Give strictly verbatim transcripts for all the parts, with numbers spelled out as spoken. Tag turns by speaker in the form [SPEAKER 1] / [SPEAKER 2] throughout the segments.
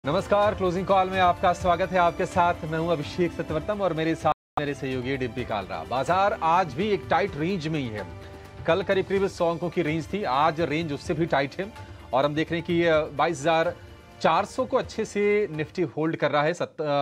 [SPEAKER 1] नमस्कार, closing call में आपका स्वागत है। आपके साथ मैं हूं अभिषेक सत्यवर्तम और मेरे साथ मेरे सहयोगी डिम्पी कालरा। बाजार आज भी एक टाइट रेंज में ही है। कल करीब करीब सौ अंकों की रेंज थी, आज रेंज उससे भी टाइट है और हम देख रहे हैं कि बाईस हजार चार सौ को अच्छे से निफ्टी होल्ड कर रहा है।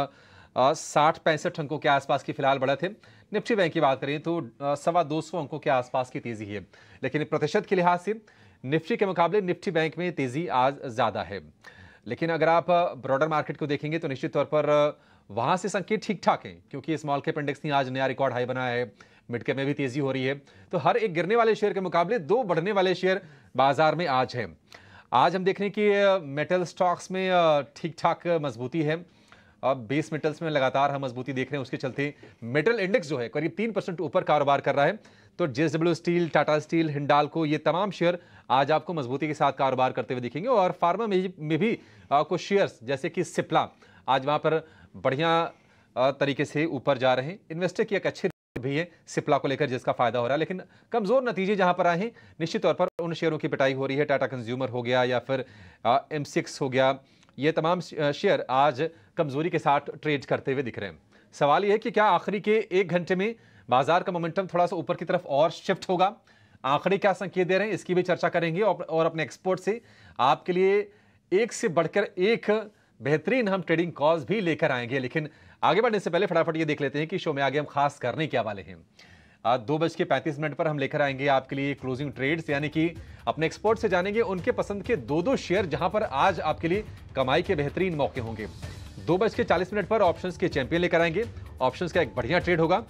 [SPEAKER 1] साठ पैंसठ अंकों के आसपास की फिलहाल बढ़त है। निफ्टी बैंक की बात करें तो सवा दो सौ अंकों के आसपास की तेजी है, लेकिन प्रतिशत के लिहाज से निफ्टी के मुकाबले निफ्टी बैंक में तेजी आज ज्यादा है। लेकिन अगर आप ब्रॉडर मार्केट को देखेंगे तो निश्चित तौर पर वहां से संकेत ठीक ठाक हैं, क्योंकि स्मॉल कैप इंडेक्स ने आज नया रिकॉर्ड हाई बनाया है। मिड कैप में भी तेजी हो रही है, तो हर एक गिरने वाले शेयर के मुकाबले दो बढ़ने वाले शेयर बाजार में आज हैं। आज हम देख रहे हैं कि मेटल स्टॉक्स में ठीक ठाक मजबूती है। अब बेस मेटल्स में लगातार हम मजबूती देख रहे हैं, उसके चलते मेटल इंडेक्स जो है करीब तीन परसेंट ऊपर कारोबार कर रहा है। तो JSW steel, Tata steel, Hindalco, ये तमाम शेयर आज आपको मजबूती के साथ कारोबार करते हुए दिखेंगे। और फार्मा में, में भी आ, कुछ शेयर्स जैसे कि सिप्ला आज वहां पर बढ़िया आ, तरीके से ऊपर जा रहे हैं। इन्वेस्टर की एक अच्छी भी है सिप्ला को लेकर, जिसका फायदा हो रहा है। लेकिन कमजोर नतीजे जहां पर आए हैं, निश्चित तौर पर उन शेयरों की पिटाई हो रही है। टाटा कंज्यूमर हो गया या फिर एम सिक्स हो गया, ये तमाम शेयर आज कमजोरी के साथ ट्रेड करते हुए दिख रहे हैं। सवाल यह है कि क्या आखिरी के एक घंटे में बाजार का मोमेंटम थोड़ा सा ऊपर की तरफ और शिफ्ट होगा? आंकड़े क्या संकेत दे रहे हैं, इसकी भी चर्चा करेंगे और अपने एक्सपर्ट से आपके लिए एक से बढ़कर एक बेहतरीन हम ट्रेडिंग कॉल्स भी लेकर आएंगे। लेकिन आगे बढ़ने से पहले फटाफट ये देख लेते हैं कि शो में आगे हम खास करने क्या वाले हैं। दो बज के पैंतीस मिनट पर हम लेकर आएंगे आपके लिए क्लोजिंग ट्रेड्स, यानी कि अपने एक्सपर्ट से जानेंगे उनके पसंद के दो दो शेयर जहां पर आज आपके लिए कमाई के बेहतरीन मौके होंगे। दो बज के चालीस मिनट पर ऑप्शंस के चैंपियन लेकर आएंगे। ऑप्शंस का एक बढ़िया ट्रेड होगा।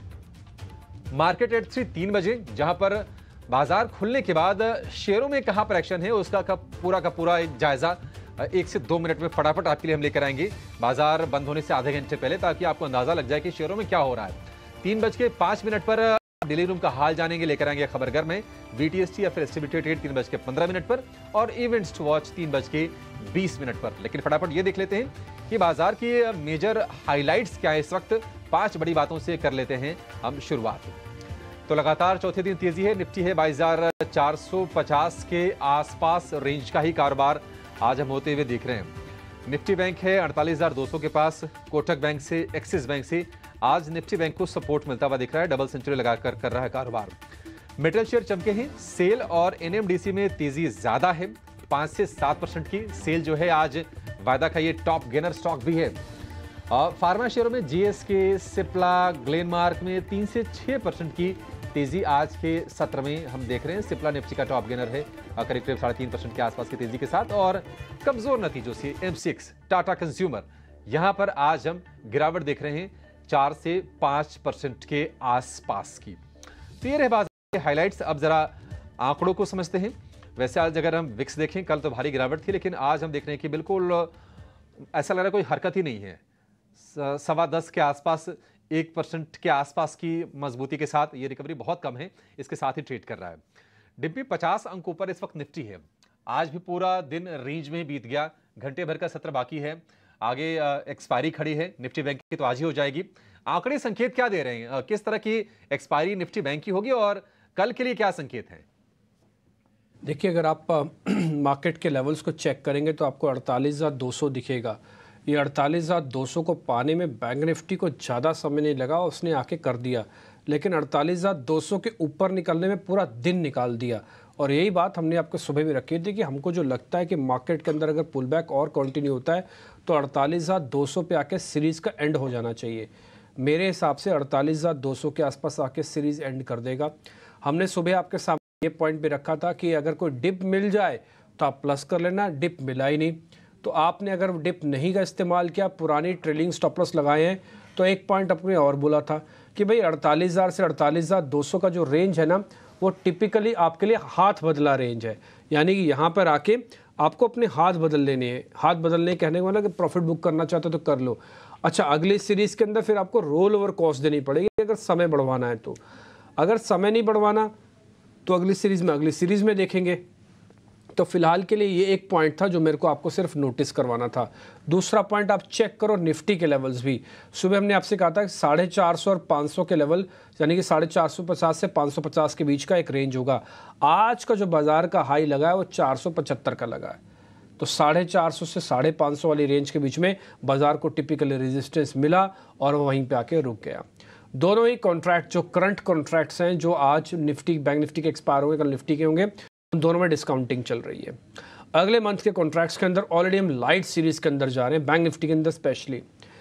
[SPEAKER 1] मार्केट एट थ्री तीन बजे, जहां पर बाजार खुलने के बाद शेयरों में कहां पर एक्शन है उसका का पूरा का पूरा एक जायजा एक से दो मिनट में फटाफट आपके लिए हम लेकर आएंगे, बाजार बंद होने से आधे घंटे पहले, ताकि आपको अंदाजा लग जाए कि शेयरों में क्या हो रहा है। तीन बज के पांच मिनट पर डेली रूम का हाल जानेंगे, लेकर आएंगे खबरगर में वीटीएसटी या फिर एसटीबी ट्रेड तीन बज के पंद्रह मिनट पर, और इवेंट्स टू वॉच तीन बज के बीस मिनट पर। लेकिन फटाफट ये देख लेते हैं कि बाजार की मेजर हाईलाइट्स क्या है इस वक्त। पांच बड़ी बातों से कर लेते हैं हम शुरुआत। तो लगातार चौथे दिन तेजी है। निफ्टी है बाईस हजार चार सौ पचास के आसपास रेंज का ही कारोबार आज हम होते हुए देख रहे हैं। निफ्टी बैंक है अड़तालीस हजार दो सौ के पास। कोटक बैंक से, एक्सिस बैंक से आज निफ्टी बैंक को सपोर्ट मिलता हुआ दिख रहा है, डबल सेंचुरी लगाकर कर रहा है कारोबार। मेटल शेयर चमके हैं। सेल और एनएमडीसी में तेजी ज्यादा है, पांच से सात परसेंट की सेल जो है आज वायदा का ये टॉप गेनर स्टॉक भी है। और फार्मा शेयरों में जीएसके, सिप्ला, ग्लेनमार्क में तीन से छह परसेंट की तेजी आज के सत्र में हम देख रहे हैं। सिप्ला निफ्टी का टॉप गेनर है करीब करीब साढ़े तीन परसेंट के आसपास की तेजी के साथ। और कमजोर नतीजों से एम सिक्स, टाटा कंज्यूमर, यहां पर आज हम गिरावट देख रहे हैं चार से पांच परसेंट के आसपास की। तो ये रहे बाजार के हाइलाइट्स। अब जरा आंकड़ों को समझते हैं। वैसे आज अगर हम विक्स देखें, कल तो भारी गिरावट थी, लेकिन आज हम देख रहे हैं कि बिल्कुल ऐसा लग रहा है कोई हरकत ही नहीं है। सवा दस के आसपास, एक परसेंट के आसपास की मजबूती के साथ ये रिकवरी बहुत कम है, इसके साथ ही ट्रेड कर रहा है। डिम्पी पचास अंक ऊपर इस वक्त निफ्टी है। आज भी पूरा दिन रेंज में बीत गया, घंटे भर का सत्र बाकी है। आगे एक्सपायरी खड़ी है निफ्टी बैंक की, तो आज ही हो जाएगी। आंकड़े संकेत क्या दे रहे हैं, किस तरह की एक्सपायरी निफ्टी बैंक की होगी और कल के लिए क्या संकेत है?
[SPEAKER 2] देखिए, अगर आप मार्केट के लेवल्स को चेक करेंगे तो आपको अड़तालीस हजार दो सौ दिखेगा। ये अड़तालीस हजार दो सौ को पाने में बैंक निफ्टी को ज़्यादा समय नहीं लगा, उसने आके कर दिया। लेकिन अड़तालीस हजार दो सौ के ऊपर निकलने में पूरा दिन निकाल दिया। और यही बात हमने आपको सुबह भी रखी थी कि हमको जो लगता है कि मार्केट के अंदर अगर पुल बैक और कंटिन्यू होता है तो अड़तालीस हजार दो सौ पे आके सीरीज़ का एंड हो जाना चाहिए। मेरे हिसाब से अड़तालीस हजार दो सौ के आसपास आके सीरीज़ एंड कर देगा। हमने सुबह आपके सामने ये पॉइंट भी रखा था कि अगर कोई डिप मिल जाए तो आप प्लस कर लेना। डिप मिला ही नहीं, तो आपने अगर डिप नहीं का इस्तेमाल किया, पुरानी ट्रेलिंग स्टॉप लॉस लगाए हैं, तो एक पॉइंट अपने और बोला था कि भाई अड़तालीस हजार से अड़तालीस हजार दो सौ का जो रेंज है ना, वो टिपिकली आपके लिए हाथ बदला रेंज है। यानी कि यहाँ पर आके आपको अपने हाथ बदल लेने हैं। हाथ बदलने कहने का मतलब कि प्रॉफिट बुक करना चाहते हो तो कर लो। अच्छा, अगली सीरीज़ के अंदर फिर आपको रोल ओवर कॉस्ट देनी पड़ेगी अगर समय बढ़वाना है तो। अगर समय नहीं बढ़वाना तो अगली सीरीज़ में अगली सीरीज़ में देखेंगे। तो फिलहाल के लिए ये एक पॉइंट था जो मेरे को आपको सिर्फ नोटिस करवाना था। दूसरा पॉइंट आप चेक करो निफ्टी के लेवल्स भी। सुबह हमने आपसे कहा था कि साढ़े चार सौ और पाँच सौ के लेवल, यानी कि साढ़े चार सौ पचास से पाँच सौ पचास के बीच का एक रेंज होगा। आज का जो बाजार का हाई लगा है वो चार सौ पचहत्तर का लगा है। तो साढ़े चार सौ से साढ़े पाँच सौ वाली रेंज के बीच में बाजार को टिपिकली रेजिस्टेंस मिला और वहीं पे आके रुक गया। दोनों ही कॉन्ट्रैक्ट जो करंट कॉन्ट्रैक्ट्स हैं, जो आज निफ्टी बैंक निफ्टी के एक्सपायर होंगे, कल निफ्टी के होंगे, उन दोनों में डिस्काउंटिंग चल रही है। अगले मंथ के कॉन्ट्रैक्ट्स के अंदर ऑलरेडी हम लाइट सीरीज के अंदर जा रहे हैं, बैंक निफ्टी के अंदर स्पेशली।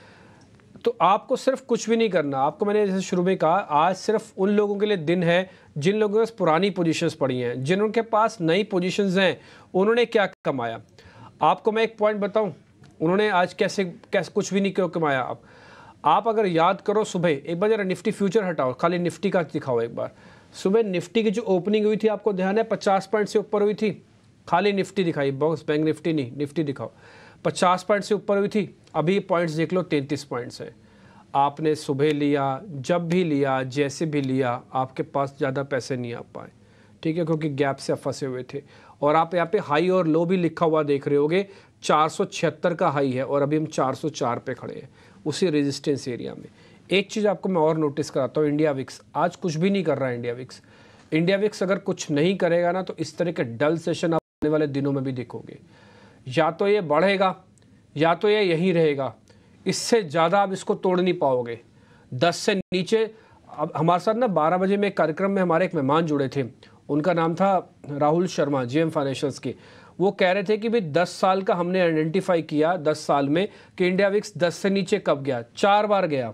[SPEAKER 2] तो आपको सिर्फ कुछ भी नहीं करना, आपको मैंने जैसे शुरू में कहा, आज सिर्फ उन लोगों के लिए दिन है जिन लोगों के पास पुरानी पोजीशंस पड़ी हैं, जिनके पास नई पोजीशंस हैं, उन्होंने क्या कमाया। आपको मैं एक पॉइंट बताऊं, उन्होंने आज कैसे कैसे कुछ भी नहीं क्यों कमाया। आप आप अगर याद करो, सुबह एक बार जरा निफ्टी फ्यूचर हटाओ, खाली निफ्टी का दिखाओ एक बार। सुबह निफ्टी की जो ओपनिंग हुई थी, आपको ध्यान है पचास पॉइंट से ऊपर हुई थी, खाली निफ्टी दिखाई, बॉक्स बैंक निफ्टी नहीं, निफ्टी दिखाओ, पचास पॉइंट से ऊपर हुई थी। अभी पॉइंट्स देख लो, तैंतीस पॉइंट्स है। आपने सुबह लिया, जब भी लिया, जैसे भी लिया, आपके पास ज़्यादा पैसे नहीं आ पाए, ठीक है, क्योंकि गैप से फंसे हुए थे। और आप यहाँ पे हाई और लो भी लिखा हुआ देख रहे होगे, चार सौ छिहत्तर का हाई है और अभी हम चार सौ चार पे खड़े हैं उसी रेजिस्टेंस एरिया में। एक चीज़ आपको मैं और नोटिस कराता हूँ, इंडिया विक्स आज कुछ भी नहीं कर रहा है। इंडिया विक्स इंडिया विक्स अगर कुछ नहीं करेगा ना, तो इस तरह के डल सेशन आप आने वाले दिनों में भी देखोगे। या तो ये बढ़ेगा या तो ये यहीं रहेगा, इससे ज़्यादा आप इसको तोड़ नहीं पाओगे। दस से नीचे, अब हमारे साथ ना बारह बजे में एक कार्यक्रम में हमारे एक मेहमान जुड़े थे, उनका नाम था राहुल शर्मा, जीएम फाइनेंशियल्स के। वो कह रहे थे कि भाई दस साल का हमने आइडेंटिफाई किया, दस साल में कि इंडिया विक्स दस से नीचे कब गया। चार बार गया।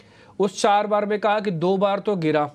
[SPEAKER 2] उस चार बार में कहा कि दो बार तो गिरा,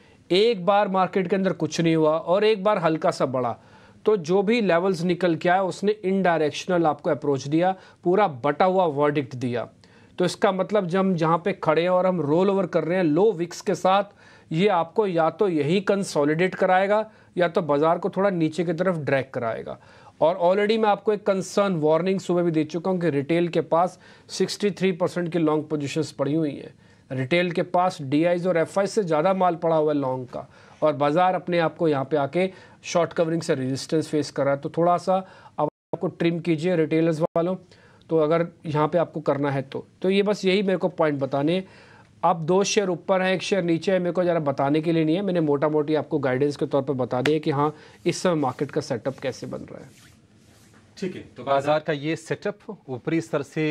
[SPEAKER 2] एक बार मार्केट के अंदर कुछ नहीं हुआ और एक बार हल्का सा बढ़ा। तो जो भी लेवल्स निकल के आया, उसने इनडायरेक्शनल आपको अप्रोच दिया, पूरा बटा हुआ वर्डिक्ट दिया। तो इसका मतलब जब हम जहाँ पे खड़े हैं और हम रोल ओवर कर रहे हैं लो विक्स के साथ, ये आपको या तो यही कंसोलिडेट कराएगा या तो बाजार को थोड़ा नीचे की तरफ ड्रैग कराएगा। और ऑलरेडी मैं आपको एक कंसर्न वार्निंग सुबह भी दे चुका हूँ कि रिटेल के पास तिरसठ परसेंट की लॉन्ग पोजीशंस पड़ी हुई हैं। रिटेल के पास डीआईज और एफआई से ज़्यादा माल पड़ा हुआ है लॉन्ग का, और बाजार अपने आप को यहाँ पे आके शॉर्ट कवरिंग से रेजिस्टेंस फेस कर रहा है। तो थोड़ा सा अब आपको ट्रिम कीजिए रिटेलर्स वालों, तो अगर यहाँ पे आपको करना है तो तो ये बस यही मेरे को पॉइंट बताने। अब दो शेयर ऊपर हैं, एक शेयर नीचे है, मेरे को ज़रा बताने के लिए नहीं है, मैंने मोटा मोटी आपको गाइडेंस के तौर पर बता दिया कि हाँ इस समय मार्केट का सेटअप कैसे बन रहा है।
[SPEAKER 1] ठीक है, तो बाजार का ये सेटअप ऊपरी स्तर से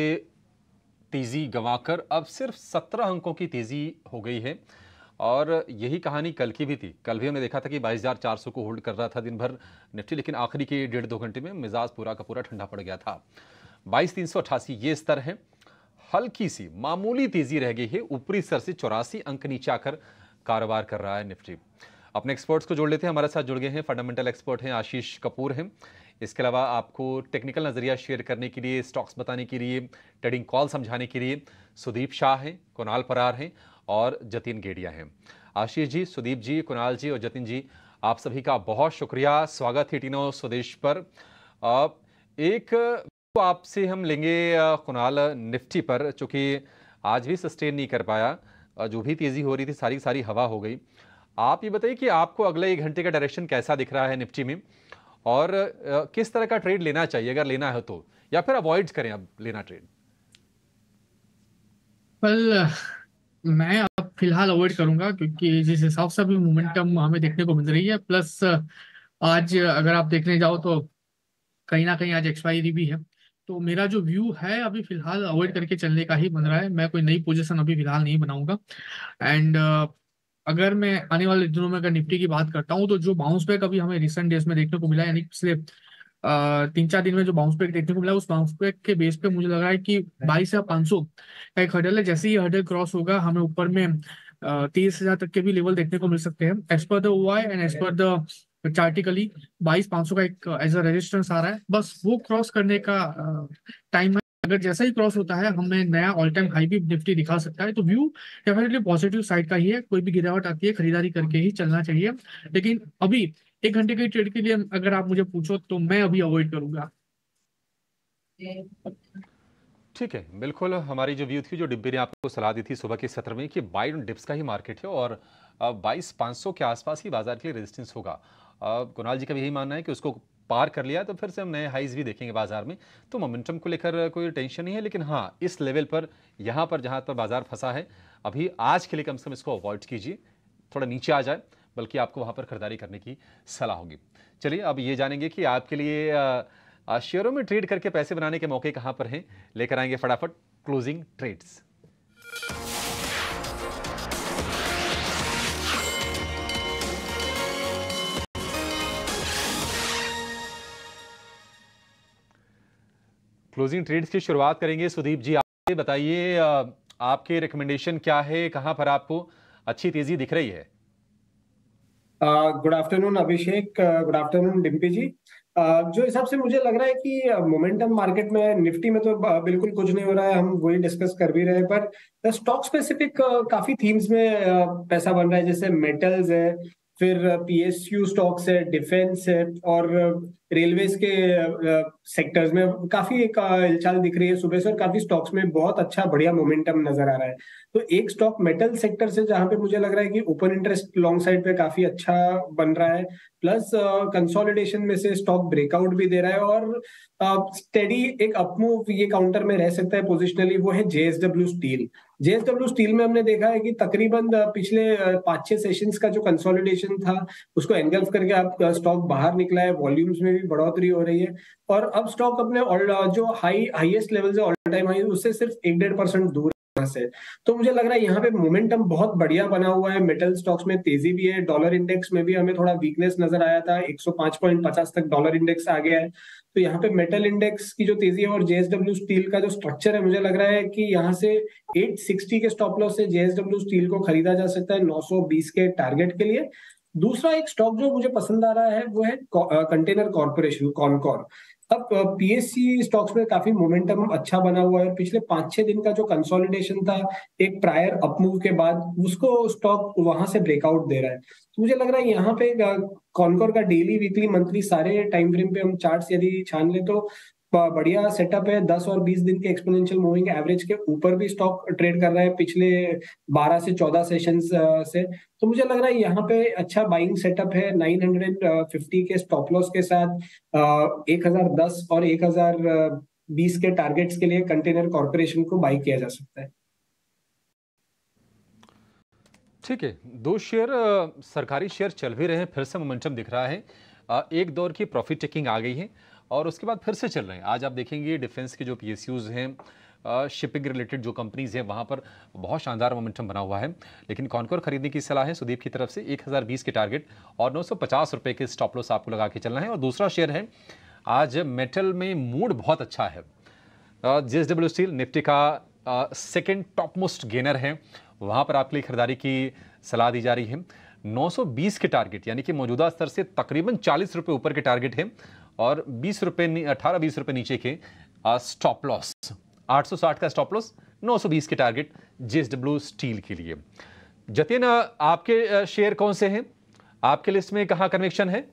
[SPEAKER 1] तेजी गंवाकर अब सिर्फ सत्रह अंकों की तेजी हो गई है। और यही कहानी कल की भी थी। कल भी हमने देखा था कि बाईस हज़ार चार सौ को होल्ड कर रहा था दिन भर निफ्टी, लेकिन आखिरी के डेढ़ दो घंटे में मिजाज पूरा का पूरा ठंडा पड़ गया था। बाईस तीन सौ अट्ठासी ये स्तर है। हल्की सी मामूली तेजी रह गई है, ऊपरी स्तर से चौरासी अंक नीचे आकर कारोबार कर रहा है निफ्टी। अपने एक्सपर्ट्स को जोड़ लेते हैं, हमारे साथ जुड़ गए हैं फंडामेंटल एक्सपर्ट हैं आशीष कपूर हैं। इसके अलावा आपको टेक्निकल नजरिया शेयर करने के लिए, स्टॉक्स बताने के लिए, ट्रेडिंग कॉल समझाने के लिए सुदीप शाह हैं, कुणाल परार हैं और जतिन गेडिया हैं। आशीष जी, सुदीप जी, कुणाल जी और जतिन जी, आप सभी का बहुत शुक्रिया, स्वागत है टीनो स्वदेश पर। एक तो आपसे हम लेंगे कुणाल निफ्टी पर, चूंकि आज भी सस्टेन नहीं कर पाया, जो भी तेजी हो रही थी सारी सारी हवा हो गई। आप ये बताइए कि आपको अगले एक घंटे का डायरेक्शन कैसा दिख रहा है निफ्टी में, और किस तरह का ट्रेड लेना चाहिए अगर लेना है तो, या फिर अवॉइड करें अब लेना ट्रेड?
[SPEAKER 3] well, मैं अब फिलहाल अवॉइड करूंगा, क्योंकि जिस हिसाब से अभी मोमेंटम हमें देखने को मिल रही है, प्लस आज अगर आप देखने जाओ तो कहीं ना कहीं आज एक्सपायरी भी है। तो मेरा जो व्यू है अभी फिलहाल अवॉइड करके चलने का ही बन रहा है। मैं कोई नई पोजीशन अभी फिलहाल नहीं बनाऊंगा। एंड uh, अगर मैं आने वाले दिनों में अगर निफ्टी की बात करता हूँ, तो जो बाउंस बैक अभी हमें रिसेंट डेज में देखने को मिला, यानी पिछले तीन चार दिन में जो बाउंस बैक देखने को मिला, उस बाउंस बैक के बेस पे मुझे लग रहा है कि बाईस या पाँच सौ का एक हर्डल है। जैसे ही हर्डल क्रॉस होगा, हमें ऊपर में तीस हजार तक के भी लेवल देखने को मिल सकते हैं। As per the OI and as per the chartically बाईस पाँच सौ का एक एज अ रेजिस्टेंस आ रहा है, बस वो क्रॉस करने का टाइम है। अगर जैसा ही क्रॉस होता है, हमें नया ऑल टाइम हाई भी निफ्टी दिखा सकता है। तो व्यू डेफिनेटली पॉजिटिव साइड का ही है। कोई भी गिरावट आती है, खरीदारी करके ही चलना चाहिए। लेकिन अभी एक घंटे के ट्रेड के लिए अगर आप मुझे पूछो तो मैं अभी अवॉइड करूंगा।
[SPEAKER 1] ठीक है, बिल्कुल। हमारी जो व्यू थी, जो डिब्बे ने आपको सलाह दी थी सुबह के सत्र में, कि बाई ऑन डिप्स का ही मार्केट है और बाईस पाँच सौ के आसपास ही बाजार के लिए रेजिस्टेंस होगा। कुणाल जी का भी यही मानना है कि उसको पार कर लिया तो फिर से हम नए हाइज भी देखेंगे बाजार में। तो मोमेंटम को लेकर कोई टेंशन नहीं है, लेकिन हाँ, इस लेवल पर, यहाँ पर जहाँ पर बाजार फंसा है अभी, आज के लिए कम से कम इसको अवॉइड कीजिए। थोड़ा नीचे आ जाए, बल्कि आपको वहाँ पर खरीदारी करने की सलाह होगी। चलिए अब ये जानेंगे कि आपके लिए आज शेयरों में ट्रेड करके पैसे बनाने के मौके कहां पर हैं, लेकर आएंगे फटाफट क्लोजिंग ट्रेड्स। क्लोजिंग ट्रेड्स की शुरुआत करेंगे। सुदीप जी, आप बताइए आपके रिकमेंडेशन क्या है, कहां पर आपको अच्छी तेजी दिख रही है?
[SPEAKER 4] Good afternoon Abhishek, good afternoon Dimpy ji. uh, जो हिसाब से मुझे लग रहा है कि मोमेंटम मार्केट में निफ्टी में तो बिल्कुल कुछ नहीं हो रहा है, हम वही डिस्कस कर भी रहे हैं, पर स्टॉक स्पेसिफिक काफी थीम्स में uh, पैसा बन रहा है, जैसे मेटल्स है, फिर पीएसयू स्टॉक्स है, डिफेंस है, और रेलवेज के सेक्टर्स uh, में काफी एक हिलचाल दिख रही है सुबह से, और काफी स्टॉक्स में बहुत अच्छा बढ़िया मोमेंटम नजर आ रहा है। तो एक स्टॉक मेटल सेक्टर से जहां पे मुझे लग रहा है कि ओपन इंटरेस्ट लॉन्ग साइड पे काफी अच्छा बन रहा है, प्लस कंसोलिडेशन uh, में से स्टॉक ब्रेकआउट भी दे रहा है, और स्टेडी uh, एक अपमूव ये काउंटर में रह सकता है पोजिशनली, वो है जेएसडब्ल्यू स्टील। जेएसडब्ल्यू स्टील में हमने देखा है कि तकरीबन पिछले पांच छह सेशंस का जो कंसोलिडेशन था उसको एनगल्फ करके आप स्टॉक बाहर निकला है, वॉल्यूम्स में भी बढ़ोतरी हो रही है, और अब स्टॉक अपने जो हाई हाईएस्ट लेवल से ऑल टाइम हाई उससे सिर्फ एक डेढ़ परसेंट दूर से। तो मुझे लग रहा है यहाँ पे मोमेंटम बहुत बढ़िया बना हुआ है। मेटल स्टॉक्स में तेजी भी है, डॉलर इंडेक्स में भी हमें थोड़ा वीकनेस नजर आया था, एक सौ पाँच पॉइंट पचास तक डॉलर इंडेक्स आ गया है। तो यहाँ पे मेटल इंडेक्स की जो तेजी है और जेएसडब्ल्यू स्टील का जो स्ट्रक्चर है, मुझे लग रहा है कि यहाँ से आठ सौ साठ के स्टॉप लॉस से जेएसडब्ल्यू स्टील को खरीदा जा सकता है नौ सौ बीस के टारगेट के लिए। दूसरा एक स्टॉक जो मुझे पसंद आ रहा है वो है कंटेनर कॉर्पोरेशन, कॉनकॉर। अब पीएससी स्टॉक्स में काफी मोमेंटम अच्छा बना हुआ है, पिछले पांच छह दिन का जो कंसोलिडेशन था एक प्रायर अपमूव के बाद, उसको स्टॉक वहां से ब्रेकआउट दे रहा है। तो मुझे लग रहा है यहाँ पे कॉनकॉर का डेली, वीकली, मंथली सारे टाइम फ्रेम पे हम चार्ट्स यदि छान ले तो बढ़िया सेटअप है। दस और बीस दिन के एक्सपोनेंशियल मूविंग एवरेज के ऊपर भी स्टॉक ट्रेड कर रहा है पिछले बारह से चौदह सेशंस से। तो मुझे लग रहा है यहाँ पे अच्छा बाइंग सेटअप है। नौ सौ पचास के स्टॉप लॉस के साथ एक हज़ार दस और एक हज़ार बीस के टारगेट्स के लिए कंटेनर कॉर्पोरेशन को बाई किया जा सकता है।
[SPEAKER 1] ठीक है, दो शेयर सरकारी शेयर चल भी रहे हैं, फिर से मोमेंटम दिख रहा है, एक दौर की प्रॉफिट टेकिंग आ गई है और उसके बाद फिर से चल रहे हैं। आज आप देखेंगे डिफेंस के जो पीएसयूज हैं, शिपिंग रिलेटेड जो कंपनीज हैं, वहाँ पर बहुत शानदार मोमेंटम बना हुआ है। लेकिन कॉनकॉर खरीदने की सलाह है सुदीप की तरफ से, एक हज़ार बीस के टारगेट और नौ सौ पचास रुपये के स्टॉप लॉस आपको लगा के चलना है। और दूसरा शेयर है, आज मेटल में मूड बहुत अच्छा है, जेएसडब्ल्यू स्टील निफ्टी का सेकेंड टॉप मोस्ट गेनर है, वहाँ पर आपके लिए खरीदारी की सलाह दी जा रही है। नौ सौ बीस के टारगेट यानी कि मौजूदा स्तर से तकरीबन चालीस रुपये ऊपर के टारगेट है और बीस रुपये अठारह बीस रुपये नीचे के स्टॉप लॉस। आठ सौ साठ का स्टॉप लॉस, नौ सौ बीस के टारगेट जेएसडब्ल्यू स्टील के लिए। जतिन, आपके शेयर कौन से हैं, आपके लिस्ट में कहाँ कन्विक्शन है?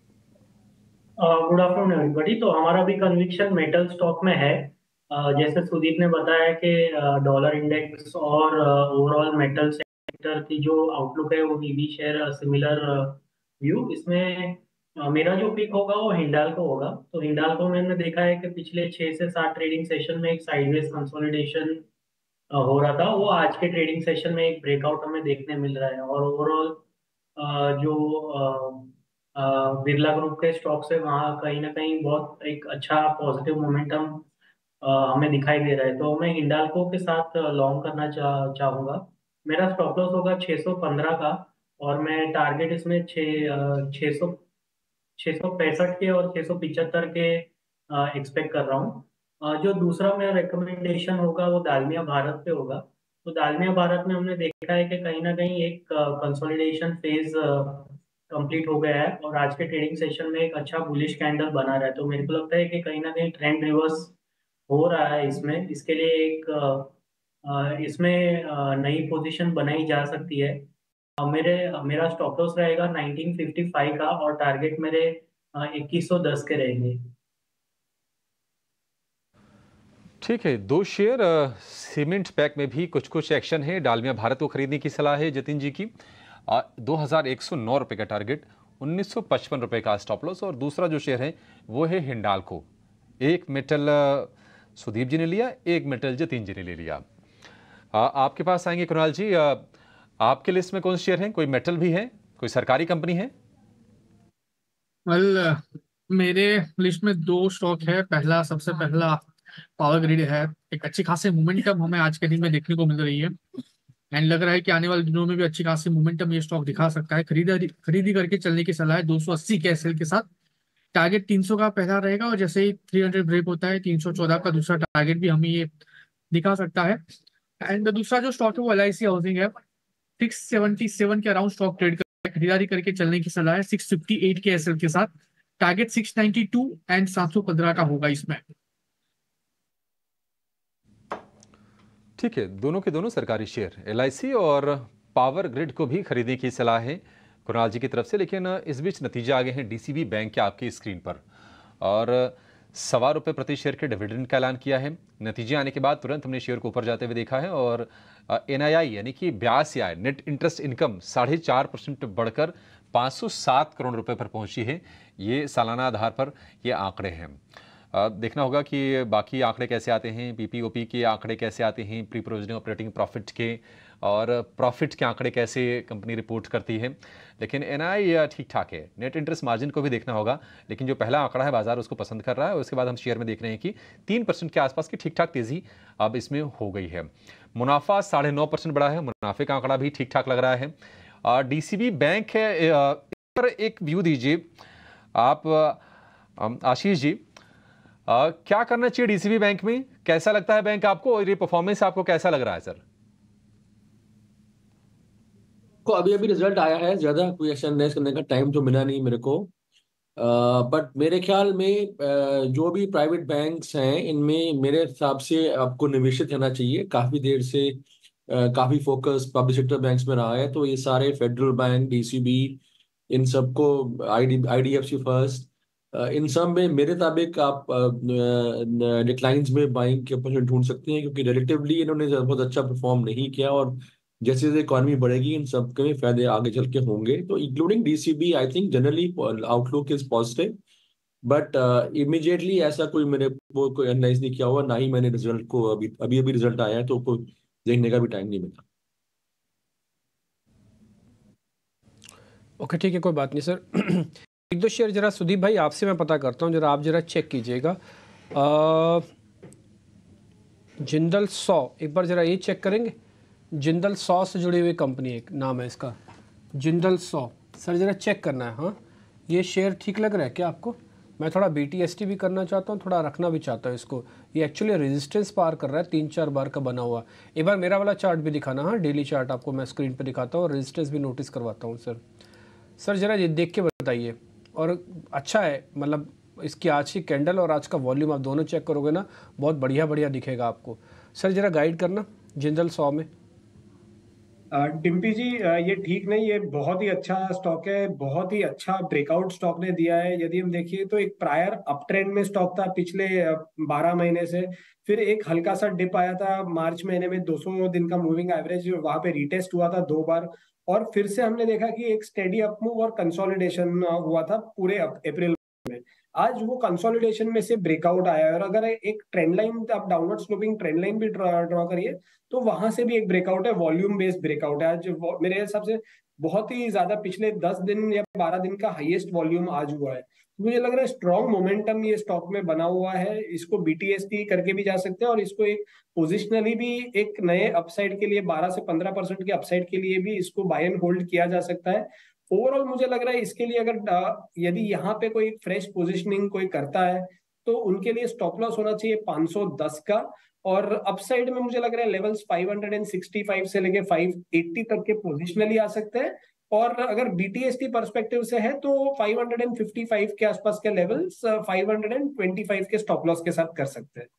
[SPEAKER 5] Good afternoon everybody. तो हमारा भी कन्विक्शन मेटल स्टॉक में है। uh, जैसे सुदीप ने बताया कि डॉलर uh, इंडेक्स और ओवरऑल मेटल सेक्टर की जो आउटलुक है वो we be share similar view. इसमें uh, मेरा जो पिक होगा वो हिंडाल्को होगा। तो हिंडाल्को में हमने देखा है कि पिछले छह से सात ट्रेडिंग सेशन में एक साइडवेज कंसोलिडेशन uh, हो रहा था, वो आज के ट्रेडिंग सेशन में एक ब्रेकआउट हमें देखने मिल रहा है। और ओवरऑल uh, जो uh, बिरला ग्रुप के स्टॉक्स है वहाँ कहीं ना कहीं बहुत एक अच्छा पॉजिटिव मोमेंटम हमें दिखाई दे रहा है। तो मैं हिंडाल्को के साथ लॉन्ग करना चाह चाहूँगा। मेरा स्टॉप लॉस होगा छः सौ पंद्रह का और मैं टारगेट इसमें छः छः सौ छः सौ पैंसठ के और छः सौ पिचहत्तर के एक्सपेक्ट कर रहा हूँ। जो दूसरा मेरा रिकमेंडेशन होगा वो दालमिया भारत पे होगा। तो दालमिया भारत में हमने देखा है कि कहीं ना कहीं एक कंसोलिडेशन फेज कंप्लीट हो गया है और आज के ट्रेडिंग सेशन में एक अच्छा बुलिश कैंडल बना रहा है। तो मेरे को लगता है कि कहीं ना कहीं ट्रेंड रिवर्स हो रहा है इसमें। इसके लिए एक इसमें नई पोजीशन बनाई जा सकती है। मेरे मेरा स्टॉप लॉस रहेगा उन्नीस सौ पचपन का और टारगेट मेरे इक्कीस सौ दस के रहेंगे।
[SPEAKER 1] ठीक है, दो शेयर सीमेंट पैक में भी कुछ कुछ एक्शन है। डालमिया भारत को खरीदने की सलाह है जतिन जी की, दो हज़ार एक सौ नौ रुपये का टारगेट, उन्नीस सौ पचपन रुपये का स्टॉप लॉस। और दूसरा जो शेयर है वो है हिंडाल्को। एक मेटल सुदीप जी ने लिया, एक मेटल जतिन जी ने ले लिया। आ, आपके पास आएंगे कुणाल जी, आ, आपके लिस्ट में कौन से शेयर हैं? कोई मेटल भी है, कोई सरकारी कंपनी है?
[SPEAKER 3] वेल मेरे लिस्ट में दो स्टॉक है। पहला, सबसे पहला पावर ग्रिड है। एक अच्छी खासी मोमेंटम हमें आज के दिन में देखने को मिल रही है एंड लग रहा है कि आने वाले दिनों में भी अच्छी खासी मोमेंटम ये स्टॉक दिखा सकता है। खरीदारी खरीदी करके चलने की सलाह है दो सौ अस्सी के एसएल के साथ। टारगेट तीन सौ का पहला रहेगा और जैसे ही तीन सौ ब्रेक होता है तीन सौ चौदह का दूसरा टारगेट भी हमें ये दिखा सकता है। एंड दूसरा जो स्टॉक है वो एल आई सी हाउसिंग है। सिक्स सेवेंटी सेवन के अराउंड स्टॉक ट्रेड कर खरीदारी करके चलने की सलाह है सिक्स फिफ्टी एट के एसएल के साथ। Target six ninety two and सात सौ पंद्रह का होगा इसमें।
[SPEAKER 1] ठीक है, दोनों के दोनों सरकारी शेयर एल आई सी और पावर ग्रिड को भी खरीदने की सलाह है कुणाल जी की तरफ से। लेकिन इस बीच नतीजे आ गए हैं डी सी बी बैंक के आपकी स्क्रीन पर और सवा रुपये प्रति शेयर के डिविडेंड का ऐलान किया है। नतीजे आने के बाद तुरंत हमने शेयर को ऊपर जाते हुए देखा है और एन आई आई यानी कि ब्याज से आय नेट इंटरेस्ट इनकम साढ़े चार परसेंट बढ़कर पाँच सौ सात करोड़ रुपए पर पहुंची है। ये सालाना आधार पर ये आंकड़े हैं। देखना होगा कि बाकी आंकड़े कैसे आते हैं, पी पी ओ पी के आंकड़े कैसे आते हैं, प्री प्रोविजनिंग ऑपरेटिंग प्रॉफिट के और प्रॉफिट के आंकड़े कैसे कंपनी रिपोर्ट करती है। लेकिन एन आई आई ठीक ठाक है। नेट इंटरेस्ट मार्जिन को भी देखना होगा, लेकिन जो पहला आंकड़ा है बाजार उसको पसंद कर रहा है और उसके बाद हम शेयर में देख रहे हैं कि तीन परसेंट के आसपास की ठीक ठाक तेजी अब इसमें हो गई है। मुनाफा साढ़े नौ परसेंट बढ़ा है, मुनाफे का आंकड़ा भी ठीक ठाक लग रहा है। डी सी बी बैंक है, इस पर एक व्यू दीजिए आप आशीष जी। आ, क्या करना चाहिए डीसीबी बैंक में, कैसा लगता है बैंक आपको और ये परफॉर्मेंस आपको कैसा लग रहा है सर?
[SPEAKER 6] को अभी अभी रिजल्ट आया है, ज्यादा कोई ऐसा एनालाइज करने का टाइम तो मिला नहीं मेरे को। बट uh, मेरे ख्याल में uh, जो भी प्राइवेट बैंक्स हैं इनमें मेरे हिसाब से आपको निवेशित रहना चाहिए। काफी देर से uh, काफी फोकस पब्लिक सेक्टर बैंक्स में रहा है, तो ये सारे फेडरल बैंक, डीसीबी, इन सबको I D F C first, इन सब में मेरे मुताबिक आप डिक्लाइंस में बाइंग के अपॉर्चुनिटी ढूंढ सकते हैं, क्योंकि रिलेटिवली इन्होंने बहुत अच्छा परफॉर्म नहीं किया और जैसे जैसे इकॉनमी बढ़ेगी इन सब के फायदे आगे चल के होंगे। तो including DCB I think generally outlook is positive, but immediately ऐसा कोई मेरे वो कोई एनालाइज नहीं किया हुआ, ना ही मैंने रिजल्ट को अभी अभी अभी रिजल्ट आया है तो कोई देखने का भी टाइम नहीं मिला।
[SPEAKER 2] ओके ठीक है, कोई बात नहीं सर। एक दो शेयर जरा सुदीप भाई आपसे मैं पता करता हूँ, जरा आप जरा चेक कीजिएगा। जिंदल सौ, एक बार जरा ये चेक करेंगे। जिंदल सौ से जुड़ी हुई कंपनी, एक नाम है इसका जिंदल सौ। सर जरा चेक करना है। हाँ, ये शेयर ठीक लग रहा है क्या आपको? मैं थोड़ा बी टी एस टी भी करना चाहता हूँ, थोड़ा रखना भी चाहता हूँ इसको। ये एक्चुअली रेजिस्टेंस पार कर रहा है, तीन चार बार का बना हुआ। एक बार मेरा वाला चार्ट भी दिखाना। हाँ, डेली चार्ट आपको मैं स्क्रीन पर दिखाता हूँ और रेजिस्टेंस भी नोटिस करवाता हूँ सर। सर जरा ये देख के बताइए। और अच्छा है, मतलब इसकी आज की कैंडल और आज का वॉल्यूम आप दोनों चेक करोगे ना, बहुत बढ़िया बढ़िया दिखेगा आपको। सर जरा गाइड करना जिंदल सौ में।
[SPEAKER 4] डिम्पी जी, ये ठीक नहीं, ये बहुत ही अच्छा स्टॉक है, बहुत ही अच्छा ब्रेकआउट स्टॉक ने दिया है। यदि हम देखिए तो एक प्रायर अप ट्रेंड में स्टॉक था पिछले बारह महीने से, फिर एक हल्का सा डिप आया था मार्च महीने में, दो सौ दिन का मूविंग एवरेज वहां पे रिटेस्ट हुआ था दो बार, और फिर से हमने देखा कि एक स्टेडी अपमूव और कंसोलिडेशन हुआ था पूरे अप्रैल में। आज वो कंसोलिडेशन में से ब्रेकआउट आया है और अगर एक ट्रेंड लाइन, आप डाउनवर्ड स्लोपिंग ट्रेंड लाइन भी ड्रॉ करिए तो वहां से भी एक ब्रेकआउट है, वॉल्यूम बेस्ड ब्रेकआउट है। आज मेरे हिसाब से बहुत ही ज्यादा, पिछले दस दिन या बारह दिन का हाईएस्ट वॉल्यूम आज हुआ है। मुझे लग रहा है स्ट्रॉन्ग मोमेंटम ये स्टॉक में बना हुआ है। इसको बीटीएसटी करके भी जा सकते हैं और इसको एक पोजिशनली भी एक नए अपसाइड के लिए बारह से पंद्रह परसेंट के अपसाइड के लिए भी इसको बाय एंड होल्ड किया जा सकता है। ओवरऑल मुझे लग रहा है इसके लिए अगर यदि यहाँ पे कोई फ्रेश पोजिशनिंग कोई करता है तो उनके लिए स्टॉप लॉस होना चाहिए पाँच सौ दस का, और अपसाइड में मुझे लग रहा है लेवल्स पाँच सौ पैंसठ से लेके पाँच सौ अस्सी तक के पोजिशनली आ सकते हैं। और अगर बीटीएसटी पर्सपेक्टिव से है तो पाँच सौ पचपन के आसपास के लेवल्स पाँच सौ पच्चीस के स्टॉप लॉस के साथ कर सकते हैं।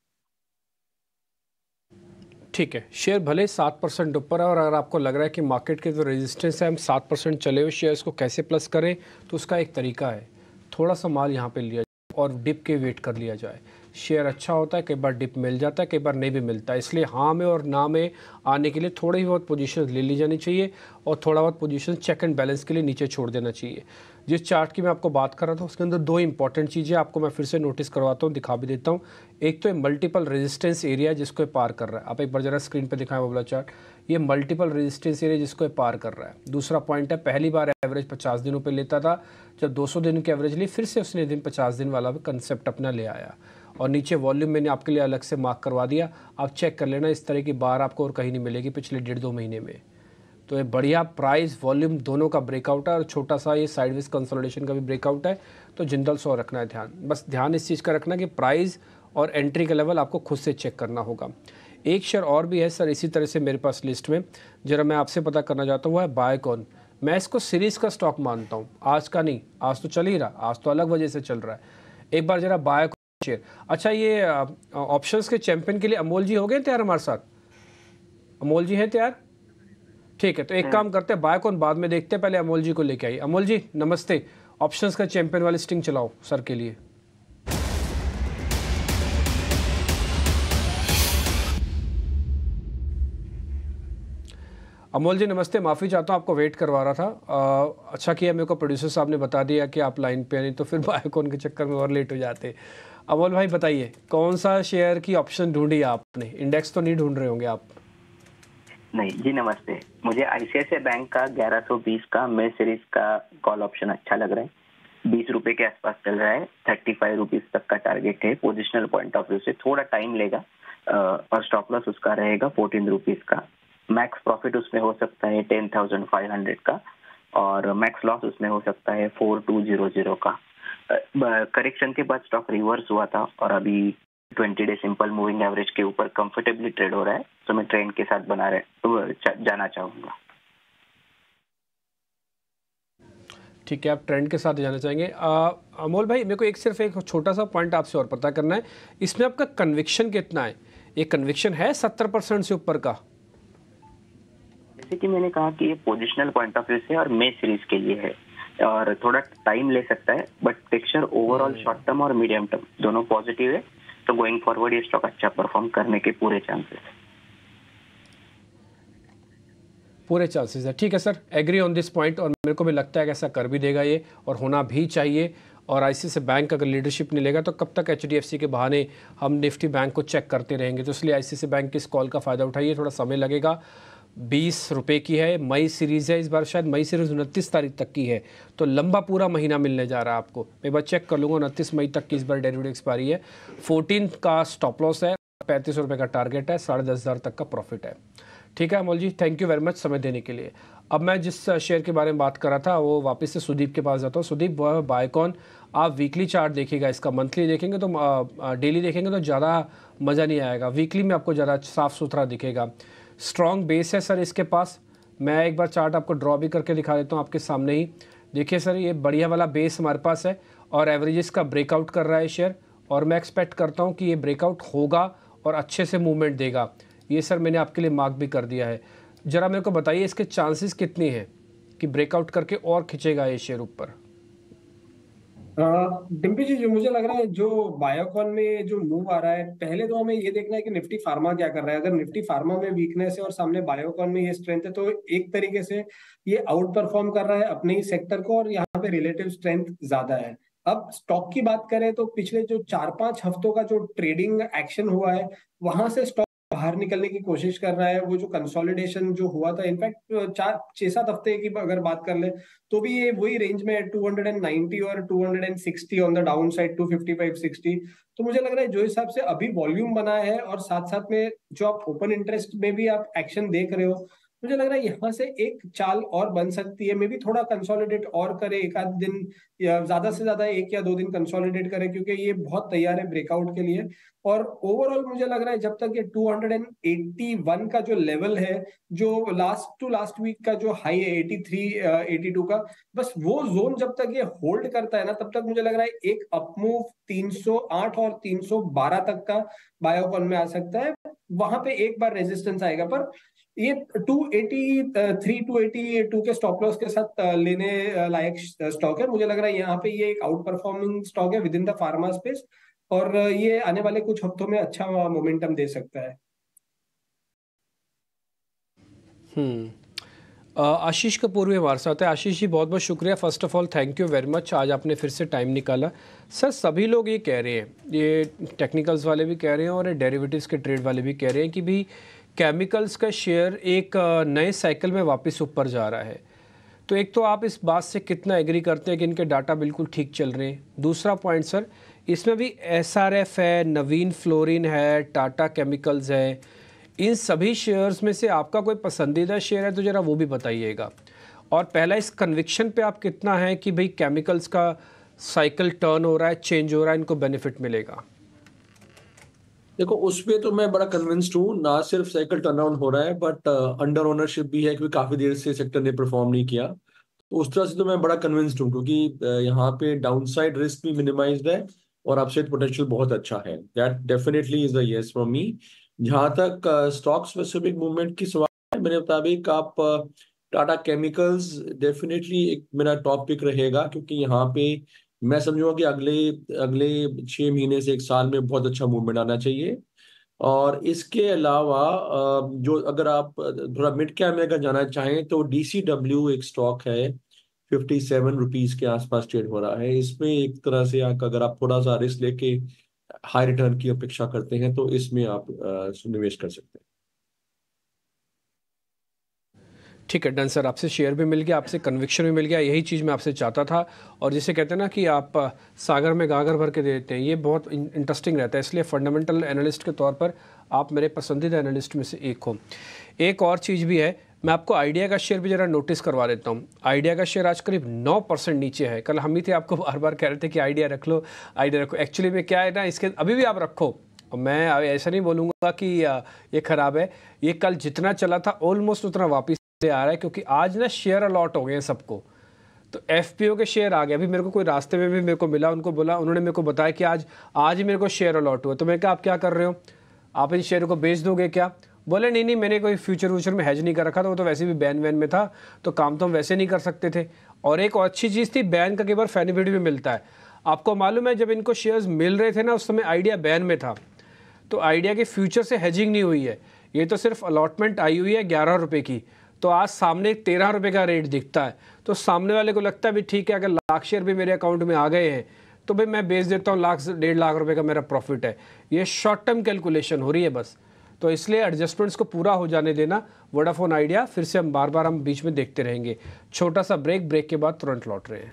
[SPEAKER 2] ठीक है, शेयर भले सात परसेंट ऊपर है और अगर आपको लग रहा है कि मार्केट के जो रेजिस्टेंस है हम सात परसेंट चले हुए शेयर्स को कैसे प्लस करें, तो उसका एक तरीका है थोड़ा सा माल यहाँ पे लिया जाए और डिप के वेट कर लिया जाए। शेयर अच्छा होता है, कई बार डिप मिल जाता है, कई बार नहीं भी मिलता है, इसलिए हाँ में और ना में आने के लिए थोड़ी बहुत पोजीशन ले ली जानी चाहिए और थोड़ा बहुत पोजीशन चेक एंड बैलेंस के लिए नीचे छोड़ देना चाहिए। जिस चार्ट की मैं आपको बात कर रहा था उसके अंदर दो इंपॉर्टेंट चीज़ें आपको मैं फिर से नोटिस करवाता हूँ, दिखा भी देता हूँ। एक तो मल्टीपल रेजिस्टेंस एरिया जिसको पार कर रहा है, आप एक बार जरा स्क्रीन पर दिखाएं वो वाला चार्ट, ये मल्टीपल रेजिस्टेंस एरिया जिसको पार कर रहा है। दूसरा पॉइंट है पहली बार एवरेज पचास दिनों पे लेता था, जब दो सौ दिन की एवरेज ली फिर से उसने दिन पचास दिन वाला कंसेप्ट अपना ले आया। और नीचे वॉल्यूम मैंने आपके लिए अलग से मार्क करवा दिया, आप चेक कर लेना, इस तरह की बार आपको और कहीं नहीं मिलेगी पिछले डेढ़ दो महीने में। तो ये बढ़िया प्राइस वॉल्यूम दोनों का ब्रेकआउट है और छोटा सा ये साइडवेज कंसोलिडेशन का भी ब्रेकआउट है। तो जिंदल सौ रखना है ध्यान, बस ध्यान इस चीज़ का रखना कि प्राइस और एंट्री का लेवल आपको खुद से चेक करना होगा। एक शेयर और भी है सर इसी तरह से मेरे पास लिस्ट में, जरा मैं आपसे पता करना चाहता हूँ, वो है बायोकॉन। मैं इसको सीरीज़ का स्टॉक मानता हूँ, आज का नहीं, आज तो चल ही रहा, आज तो अलग वजह से चल रहा है। एक बार जरा बायोकॉन शेयर। अच्छा, ये ऑप्शंस के चैंपियन के लिए अमोल जी हो गए तैयार हमारे साथ? अमोल जी हैं तैयार? ठीक है, तो एक काम करते हैं, बायोकॉन बाद में देखते हैं, पहले अमोल जी को लेके आइए। अमोल जी नमस्ते, ऑप्शंस का चैंपियन वाली स्टिंग चलाओ सर के लिए। अमोल जी नमस्ते, माफ़ी चाहता हूँ आपको वेट करवा रहा था। आ, अच्छा किया मेरे को प्रोड्यूसर साहब ने बता दिया कि आप लाइन पे, नहीं तो फिर बायोकॉन के चक्कर में और लेट हो जाते। अमोल भाई बताइए, कौन सा शेयर की ऑप्शन ढूंढी आपने? इंडेक्स तो नहीं ढूंढ रहे होंगे आप?
[SPEAKER 7] नहीं जी नमस्ते, मुझे आईसीआईसीआई बैंक का ग्यारह सौ बीस का मे सीरीज का कॉल ऑप्शन अच्छा लग रहा है। बीस रुपए के आसपास चल रहा है, थर्टी फाइव रुपीज तक का टारगेट है। पोजिशनल पॉइंट ऑफ व्यू से थोड़ा टाइम लेगा और स्टॉप लॉस उसका रहेगा फोर्टीन रुपीज का। मैक्स प्रॉफिट उसमें हो सकता है टेन थाउजेंड फाइव हंड्रेड का और मैक्स लॉस उसमें हो सकता है फोर टू जीरो जीरो का। करेक्शन के बाद स्टॉक रिवर्स हुआ था और अभी twenty day simple moving average के ऊपर कंफर्टेबली ट्रेड हो रहा है, तो मैं ट्रेंड के साथ बना रहे तो जाना चाहूंगा।
[SPEAKER 2] ठीक है, आप ट्रेंड के साथ जाना चाहेंगे। अमोल भाई मेरे को एक सिर्फ एक छोटा सा पॉइंट आपसे और पता करना है, इसमें आपका कन्विक्शन कितना है? ये कन्विक्शन है सत्तर परसेंट से ऊपर का?
[SPEAKER 7] जैसे कि मैंने कहा कि ये पोजिशनल पॉइंट ऑफ व्यू से और मे सीरीज के लिए है और थोड़ा टाइम ले सकता है, but picture overall short term और मीडियम टर्म दोनों पॉजिटिव है, तो गोइंग फॉरवर्ड ये स्टॉक अच्छा परफॉर्म करने के पूरे चांसेस है।
[SPEAKER 2] पूरे चांसेस है, ठीक है sir, agree on this point. और मेरे को भी लगता है कि ऐसा कर भी देगा ये, और होना भी चाहिए। और आईसीआईसीआई बैंक अगर लीडरशिप नहीं लेगा तो कब तक एचडीएफसी के बहाने हम निफ्टी बैंक को चेक करते रहेंगे? तो इसलिए आईसीआईसीआई बैंक की इस कॉल का फ़ायदा उठाइए, थोड़ा समय लगेगा। बीस रुपये की है, मई सीरीज़ है, इस बार शायद मई सीरीज़ उनतीस तारीख तक की है, तो लंबा पूरा महीना मिलने जा रहा है आपको। मैं एक बार चेक कर लूँगा, उनतीस मई तक की इस बार डेरिवेटिव एक्सपायरी है। फोर्टीन का स्टॉप लॉस है, पैंतीस रुपये का टारगेट है, साढ़े दस हज़ार तक का प्रॉफिट है। ठीक है Amol ji, thank you very much समय देने के लिए। अब मैं जिस शेयर के बारे में बात कर रहा था वो वापस से सुदीप के पास जाता हूँ। सुदीप, बायोकॉन आप वीकली चार्ट देखिएगा, इसका मंथली देखेंगे तो डेली देखेंगे तो ज़्यादा मज़ा नहीं आएगा, वीकली में आपको ज़्यादा साफ़ सुथरा दिखेगा। स्ट्रॉन्ग बेस है सर इसके पास। मैं एक बार चार्ट आपको ड्रॉ भी करके दिखा देता हूँ आपके सामने ही। देखिए सर, ये बढ़िया वाला बेस हमारे पास है और एवरेजेस का ब्रेकआउट कर रहा है शेयर, और मैं एक्सपेक्ट करता हूँ कि ये ब्रेकआउट होगा और अच्छे से मूवमेंट देगा। ये सर मैंने आपके लिए मार्क भी कर दिया है। ज़रा मेरे को बताइए इसके चांसेस कितने हैं कि ब्रेकआउट करके और खींचेगा ये शेयर ऊपर?
[SPEAKER 4] डिम्पी जी, जो मुझे लग रहा है जो बायोकॉन में जो मूव आ रहा है, पहले तो हमें ये देखना है कि निफ्टी फार्मा क्या कर रहा है। अगर निफ्टी फार्मा में वीकनेस है और सामने बायोकॉन में ये स्ट्रेंथ है, तो एक तरीके से ये आउट परफॉर्म कर रहा है अपने ही सेक्टर को और यहाँ पे रिलेटिव स्ट्रेंथ ज्यादा है। अब स्टॉक की बात करें तो पिछले जो चार पांच हफ्तों का जो ट्रेडिंग एक्शन हुआ है, वहां से स्टॉक बाहर निकलने की कोशिश कर रहा है। वो जो कंसोलिडेशन जो हुआ था, इनफैक्ट चार छह सात हफ्ते की अगर बात कर ले तो भी ये वही रेंज में है, टू नाइंटी और two sixty on the down side, two fifty five sixty. तो मुझे लग रहा है जो हिसाब से अभी वॉल्यूम बना है और साथ साथ में जो आप ओपन इंटरेस्ट में भी आप एक्शन देख रहे हो, मुझे लग रहा है यहाँ से एक चाल और बन सकती है। मे भी थोड़ा कंसोलिडेट और करे, एक आध दिन या ज्यादा से ज्यादा एक या दो दिन कंसोलिडेट करे, क्योंकि ये बहुत तैयार है ब्रेकआउट के लिए। और ओवरऑल मुझे लग रहा है जब तक ये टू एटी वन का जो लेवल है, जो लास्ट टू लास्ट वीक का जो हाई है एटी थ्री एटी टू का, बस वो जोन जब तक ये होल्ड करता है ना, तब तक मुझे लग रहा है एक अपमूव तीन सौ आठ और तीन सौ बारह तक का बायोकॉन में आ सकता है। वहां पे एक बार रेजिस्टेंस आएगा, पर ये two eighty three two eighty two के स्टॉप लॉस के साथ लेने लायक स्टॉक है। मुझे लग रहा है यहाँ पे ये एक आउट परफॉर्मिंग स्टॉक है within the pharma space, और ये आने वाले कुछ हफ्तों में अच्छा मोमेंटम दे सकता है।
[SPEAKER 2] हम्म आशीष कपूर भी हमारे साथ है। आशीष जी बहुत बहुत शुक्रिया, first of all thank you very much, आज आपने फिर से टाइम निकाला। सर सभी लोग ये कह रहे हैं, ये टेक्निकल्स वाले भी कह रहे हैं और डेरिवेटिव्स के ट्रेड वाले भी कह रहे हैं कि भी केमिकल्स का शेयर एक नए साइकिल में वापस ऊपर जा रहा है। तो एक तो आप इस बात से कितना एग्री करते हैं कि इनके डाटा बिल्कुल ठीक चल रहे हैं। दूसरा पॉइंट सर, इसमें भी एस आर एफ है, नवीन फ्लोरिन है, टाटा केमिकल्स है, इन सभी शेयर्स में से आपका कोई पसंदीदा शेयर है तो ज़रा वो भी बताइएगा। और पहला इस कन्विक्शन पे आप कितना है कि भाई केमिकल्स का साइकिल टर्न हो रहा है, चेंज हो रहा है, इनको बेनिफिट मिलेगा?
[SPEAKER 6] देखो, उस पे तो मैं बड़ा कन्विंस्ड हूँ। ना सिर्फ साइकिल टर्न अराउंड हो रहा है, बट अंडर ओनरशिप भी है, क्योंकि काफी देर से सेक्टर ने परफॉर्म नहीं किया। तो उस तरह से तो मैं बड़ा कन्विंस्ड हूँ, क्योंकि uh, यहाँ पे डाउनसाइड रिस्क भी मिनिमाइज्ड है और अपसाइड पोटेंशियल बहुत अच्छा है। That definitely is a yes from me. जहाँ तक स्टॉक स्पेसिफिक मूवमेंट की सवाल है, मेरे मुताबिक आप टाटा केमिकल्स डेफिनेटली एक मेरा टॉप पिक रहेगा, क्योंकि यहाँ पे मैं समझूंगा कि अगले अगले छह महीने से एक साल में बहुत अच्छा मूवमेंट आना चाहिए। और इसके अलावा अ, जो अगर आप थोड़ा मिड कैप में अगर जाना चाहें तो डीसीडब्ल्यू एक स्टॉक है, फिफ्टी सेवन रुपीज के आसपास ट्रेड हो रहा है। इसमें एक तरह से आप, अगर आप थोड़ा सा रिस्क लेके हाई रिटर्न की अपेक्षा करते हैं तो इसमें आप अ, निवेश कर सकते हैं।
[SPEAKER 2] ठीक है, डन सर। आपसे शेयर भी मिल गया, आपसे कन्विक्शन भी मिल गया, यही चीज़ मैं आपसे चाहता था। और जिसे कहते हैं ना कि आप सागर में गागर भर के देते हैं, ये बहुत इंटरेस्टिंग रहता है। इसलिए फंडामेंटल एनालिस्ट के तौर पर आप मेरे पसंदीदा एनालिस्ट में से एक हो। एक और चीज़ भी है, मैं आपको आइडिया का शेयर भी ज़रा नोटिस करवा देता हूँ। आइडिया का शेयर आज करीब नौ परसेंट नीचे है। कल हम ही थे आपको बार बार कह रहे थे कि आइडिया रख लो, आइडिया रखो। एक्चुअली में क्या है ना, इसके अभी भी आप रखो, मैं ऐसा नहीं बोलूँगा कि ये ख़राब है। ये कल जितना चला था ऑलमोस्ट उतना वापस आ रहा है, क्योंकि आज ना शेयर अलॉट हो गए हैं सबको। तो एफपीओ के शेयर आ गए। अभी मेरे को कोई रास्ते में भी मेरे को मिला, उनको बोला, उन्होंने मेरे को बताया कि आज आज ही मेरे को शेयर अलॉट हुआ। तो मैं कहा आप क्या कर रहे हो, आप इन शेयर को बेच दोगे क्या? बोले नहीं नहीं, मैंने कोई फ्यूचर व्यूचर में हेज नहीं कर रखा था, वो तो वैसे भी बैन वैन में था, तो काम तो हम वैसे नहीं कर सकते थे। और एक और अच्छी चीज़ थी, बैन का कई बार बेनिफिट भी मिलता है। आपको मालूम है जब इनको शेयर्स मिल रहे थे ना, उस समय आइडिया बैन में था, तो आइडिया के फ्यूचर से हेजिंग नहीं हुई है। ये तो सिर्फ अलॉटमेंट आई हुई है ग्यारह रुपये की, तो आज सामने तेरह रुपये का रेट दिखता है, तो सामने वाले को लगता है भी ठीक है, अगर लाख शेयर भी मेरे अकाउंट में आ गए हैं तो भाई मैं बेच देता हूँ, लाख डेढ़ लाख रुपए का मेरा प्रॉफिट है। ये शॉर्ट टर्म कैलकुलेशन हो रही है बस। तो इसलिए एडजस्टमेंट्स को पूरा हो जाने देना। वोडाफोन आइडिया फिर से हम बार बार हम बीच में देखते रहेंगे। छोटा सा ब्रेक, ब्रेक के बाद तुरंत लौट रहे हैं।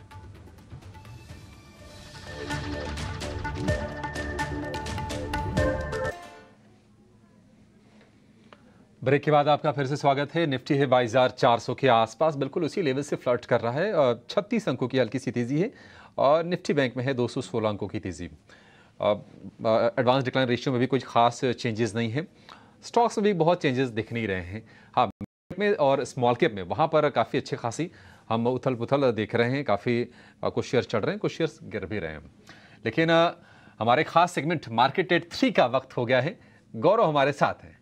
[SPEAKER 1] ब्रेक के बाद आपका फिर से स्वागत है। निफ्टी है बाईस हज़ार चार सौ के आसपास, बिल्कुल उसी लेवल से फ्लर्ट कर रहा है। छत्तीस अंकों की हल्की सी तेजी है और निफ्टी बैंक में है दो सौ सोलह अंकों की तेजी। एडवांस डिक्लाइन रेशियो में भी कुछ खास चेंजेस नहीं है। स्टॉक्स में भी बहुत चेंजेस दिख नहीं रहे हैं। हाँ, मिड में और स्मॉल कैप में वहाँ पर काफ़ी अच्छे खासी हम उथल पुथल देख रहे हैं। काफ़ी कुछ शेयर चढ़ रहे हैं, कुछ शेयर गिर भी रहे हैं। लेकिन हमारे खास सेगमेंट मार्केट एट थ्री का वक्त हो गया है। गौरव हमारे साथ है।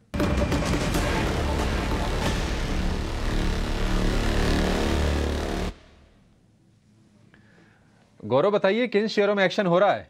[SPEAKER 1] गौरव बताइए, किन शेयरों में एक्शन हो रहा है?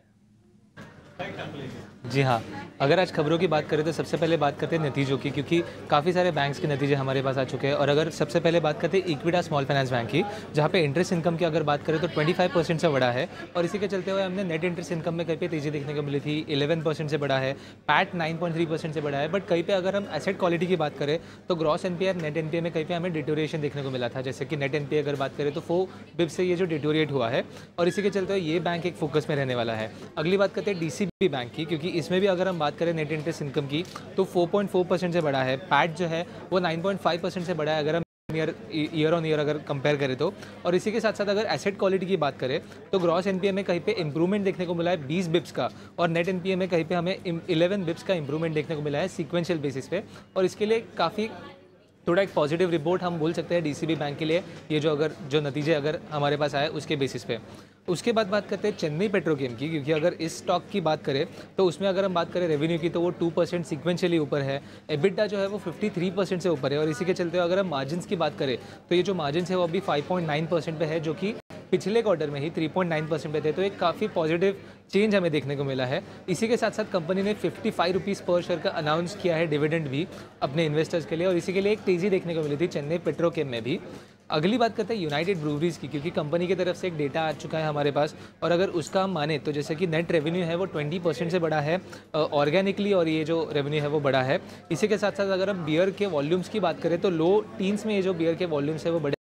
[SPEAKER 8] जी हाँ, अगर आज खबरों की बात करें तो सबसे पहले बात करते हैं नतीजों की, क्योंकि काफ़ी सारे बैंक्स के नतीजे हमारे पास आ चुके हैं। और अगर सबसे पहले बात करते हैं इक्विटा स्मॉल फाइनेंस बैंक की, जहाँ पे इंटरेस्ट इनकम की अगर बात करें तो पच्चीस परसेंट से बढ़ा है। और इसी के चलते हुए हमने नेट इंटरेस्ट इनकम में कहीं पे तेजी देखने को मिली थी, ग्यारह परसेंट से बढ़ा है। PAT nine point three percent से बढ़ा है। बट कहीं पे अगर हम एसेट क्वालिटी की बात करें तो ग्रॉस एनपीआर, नेट एनपीए में कहीं पे हमें डिटोरिएशन देखने को मिला था। जैसे कि नेट एनपीए अगर बात करें तो फोर बिप्स से ये जो डिटोरिएट हुआ है, और इसी के चलते हुए ये बैंक एक फोकस में रहने वाला है। अगली बात करते हैं डीसीबी बैंक की, क्योंकि इसमें भी अगर हम बात करें नेट इंटरेस्ट इनकम की तो फोर पॉइंट फोर परसेंट से बढ़ा है। पैट जो है वो नाइन पॉइंट फाइव परसेंट से बढ़ा है अगर हम ईयर ईयर ऑन ईयर अगर कंपेयर करें तो। और इसी के साथ साथ अगर एसेट क्वालिटी की बात करें तो ग्रॉस एनपीए में कहीं पे इंप्रूवमेंट देखने को मिला है बीस बिप्स का, और नेट एनपीए में कहीं पे हमें इलेवन बिप्स का इंप्रूवमेंट देखने को मिला है सीक्वेंशियल बेसिस पे। और इसके लिए काफ़ी थोड़ा एक पॉजिटिव रिपोर्ट हम बोल सकते हैं डीसीबी बैंक के लिए, ये जो अगर जो नतीजे अगर हमारे पास आए उसके बेसिस पे। उसके बाद बात करते हैं चेन्नई पेट्रोकेम की, क्योंकि अगर इस स्टॉक की बात करें तो उसमें अगर हम बात करें रेवेन्यू की तो वो टू परसेंट सिक्वेंशियली ऊपर है। एबिटा जो है वो फिफ्टी थ्री परसेंट से ऊपर है। और इसी के चलते अगर हम मार्जिन्स की बात करें तो ये जो मार्जिन्स है वो अभी फाइव पॉइंट नाइन परसेंट पे है, जो कि पिछले क्वार्टर में ही थ्री पॉइंट नाइन परसेंट पे थे। तो एक काफ़ी पॉजिटिव चेंज हमें देखने को मिला है। इसी के साथ साथ कंपनी ने fifty five rupees per share का अनाउंस किया है डिविडेंड भी अपने इन्वेस्टर्स के लिए, और इसी के लिए एक तेज़ी देखने को मिली थी चेन्नई पेट्रोकेम में भी। अगली बात करते हैं यूनाइटेड ब्रूवरीज की, क्योंकि कंपनी की तरफ से एक डेटा आ चुका है हमारे पास, और अगर उसका हम माने तो जैसे कि नेट रेवेन्यू है वो ट्वेंटी परसेंट से बढ़ा है ऑर्गेनिकली, और ये जो रेवेन्यू है वो बढ़ा है। इसी के साथ साथ अगर हम बियर के वॉल्यूम्स की बात करें तो लो टीन्स में ये जो बियर के वॉल्यूम्स है वो बढ़े,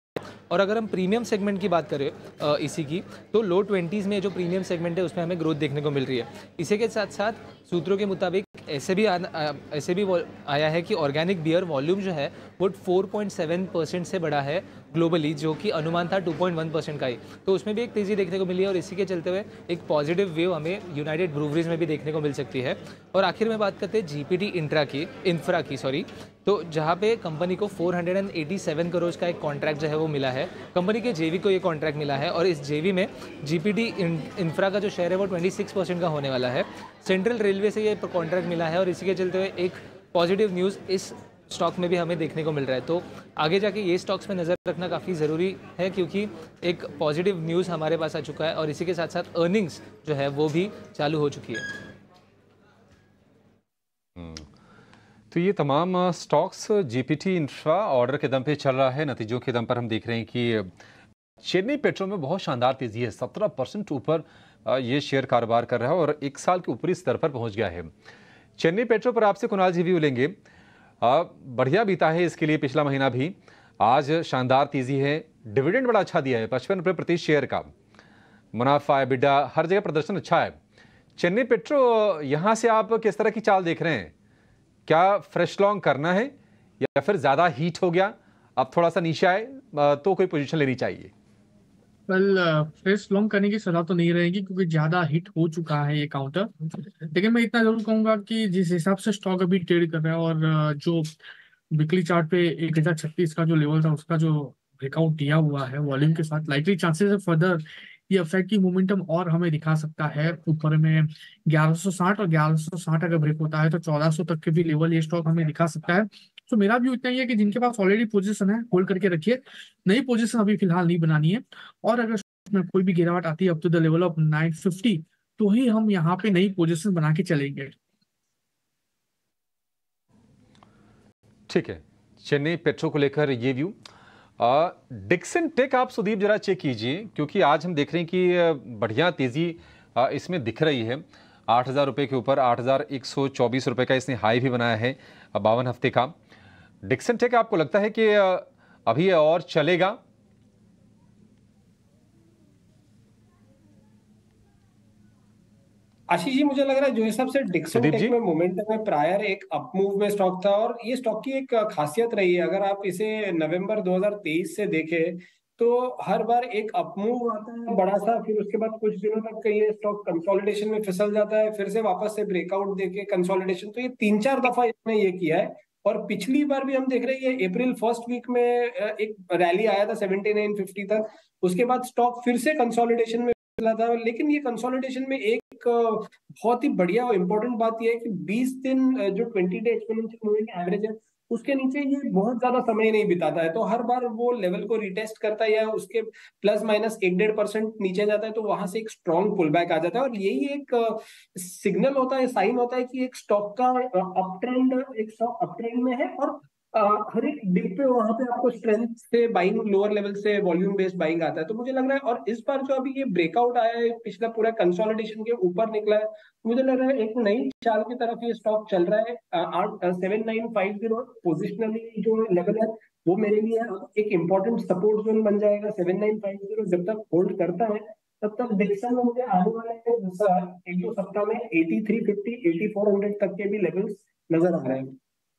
[SPEAKER 8] और अगर हम प्रीमियम सेगमेंट की बात करें अ, इसी की, तो लो ट्वेंटीज़ में जो प्रीमियम सेगमेंट है उसमें हमें ग्रोथ देखने को मिल रही है। इसी के साथ साथ सूत्रों के मुताबिक ऐसे भी आन- आ- ऐसे भी वो- आया है कि ऑर्गेनिक बियर वॉल्यूम जो है वो फोर पॉइंट सेवन परसेंट से बढ़ा है ग्लोबली, जो कि अनुमान था टू पॉइंट वन परसेंट का ही। तो उसमें भी एक तेज़ी देखने को मिली है और इसी के चलते हुए एक पॉजिटिव वेव हमें यूनाइटेड ब्रूवरीज में भी देखने को मिल सकती है। और आखिर में बात करते हैं जीपीटी इंट्रा की इंफ्रा की सॉरी तो जहाँ पे कंपनी को four hundred eighty seven crore का एक कॉन्ट्रैक्ट जो है वो मिला है। कंपनी के जेवी को ये कॉन्ट्रैक्ट मिला है और इस जेवी में जीपीटी इंफ्रा का जो शेयर है वो ट्वेंटी सिक्स परसेंट का होने वाला है। सेंट्रल रेलवे से ये कॉन्ट्रैक्ट मिला है और इसी के चलते हुए एक पॉजिटिव न्यूज़ इस स्टॉक में भी हमें देखने को मिल रहा है। तो आगे जाके ये स्टॉक्स में नज़र रखना काफ़ी ज़रूरी है क्योंकि एक पॉजिटिव न्यूज़ हमारे पास आ चुका है और इसी के साथ साथ अर्निंग्स जो है वो भी चालू हो चुकी है।
[SPEAKER 1] तो ये तमाम स्टॉक्स जीपीटी इंफ्रा ऑर्डर के दम पे चल रहा है। नतीजों के दम पर हम देख रहे हैं कि चेन्नई पेट्रो में बहुत शानदार तेजी है, सत्रह परसेंट ऊपर ये शेयर कारोबार कर रहा है और एक साल के ऊपरी स्तर पर पहुंच गया है। चेन्नई पेट्रो पर आपसे कुणाल जी व्यू लेंगे। बढ़िया बीता है इसके लिए पिछला महीना भी, आज शानदार तेजी है, डिविडेंड बड़ा अच्छा दिया है, पचपन रुपये प्रति शेयर का मुनाफा है, बिडा हर जगह प्रदर्शन अच्छा है। चेन्नई पेट्रो यहाँ से आप किस तरह की चाल देख रहे हैं? क्या फ्रेश लॉन्ग करना है या फिर ज़्यादा हीट हो गया, अब थोड़ा सा नीचे आए तो कोई पोजीशन लेनी चाहिए?
[SPEAKER 3] वेल फ्रेश लॉन्ग करने की सलाह तो नहीं रहेगी क्योंकि ज्यादा हिट हो चुका है ये काउंटर। लेकिन मैं इतना जरूर कहूंगा कि जिस हिसाब से स्टॉक अभी ट्रेड कर रहा है और अ, जो वीकली चार्ट पे एक हजार छत्तीस का जो लेवल था उसका जो ब्रेकआउट दिया हुआ है वॉल्यूम के साथ, लाइकली चांसेस है फर्दर ये अपसाइड की मोमेंटम और हमें दिखा सकता है। ऊपर में ग्यारह सौ साठ और ग्यारह सौ साठ अगर ब्रेक होता है तो चौदह सौ तक के भी लेवल ये स्टॉक हमें दिखा सकता है। तो मेरा भी उतना ही है कि जिनके पास ऑलरेडी पोजीशन है होल्ड करके रखिए, नई पोजीशन अभी फिलहाल नहीं बनानी है। और अगर में कोई भी गिरावट आती है up to the level of nine fifty तो ही हम यहाँ पे नई पोजीशन बना के चलेंगे।
[SPEAKER 1] ठीक है, चेन्नई पेट्रो को लेकर ये व्यू। डिक्सन टेक आप सुदीप जरा चेक कीजिए क्योंकि आज हम देख रहे हैं कि बढ़िया तेजी आ, इसमें दिख रही है। आठ हज़ार रुपये के ऊपर आठ हज़ार एक सौ चौबीस रुपये का इसने हाई भी बनाया है बावन हफ्ते का। डिक्सन टेक आपको लगता है कि अभी और चलेगा?
[SPEAKER 4] आशीष जी, मुझे लग रहा है जो हिसाब से डिक्सन टेक में मोमेंटम है, प्रायर एक अप मूव में स्टॉक था और ये स्टॉक की एक खासियत रही है। अगर आप इसे नवंबर दो हज़ार तेईस से देखें तो हर बार एक अप मूव आता है बड़ा सा, फिर उसके बाद कुछ दिनों तक ये स्टॉक कंसोलिडेशन में फिसल जाता है, फिर से वापस से ब्रेकआउट देके कंसोलिडेशन। तो ये तीन चार दफा इसने ये किया है और पिछली बार भी हम देख रहे हैं ये अप्रैल फर्स्ट वीक में एक रैली आया था सेवेंटी नाइन फिफ्टी तक, उसके बाद स्टॉक फिर से कंसोलिडेशन में फिसला था। लेकिन ये कंसोलिडेशन में एक बहुत ही बढ़िया और इंपॉर्टेंट बात यह है कि बीस दिन जो twenty day exponential moving average है उसके नीचे ये बहुत ज्यादा समय नहीं बिताता है। तो हर बार वो लेवल को रिटेस्ट करता है या उसके प्लस माइनस एक डेढ़ परसेंट नीचे जाता है तो वहां से एक स्ट्रॉन्ग पुल बैक आ जाता है और यही एक सिग्नल होता है, साइन होता है कि एक स्टॉक का अप ट्रेंड एक स्टॉक अप ट्रेंड में है और Uh, हर एक डिप पे वहां पे आपको स्ट्रेंथ से बाइंग, लोअर लेवल से वॉल्यूम बेस्ड बाइंग आता है। तो मुझे लग रहा है और इस बार जो अभी ये ब्रेकआउट आया है, पिछला पूरा कंसोलिडेशन के ऊपर निकला है, मुझे लग रहा है एक नई चाल की तरफ ये स्टॉक चल रहा है। आठ seven nine five zero positionally जो लेवल है वो मेरे लिए एक इंपॉर्टेंट सपोर्ट जोन बन जाएगा। सेवन नाइन फाइव जीरो जब तक होल्ड करता है तब तक डिक्सन में मुझे आने वाले एक दो सप्ताह में eighty three fifty eighty four hundred तक के भी लेवल्स नजर आ रहे हैं।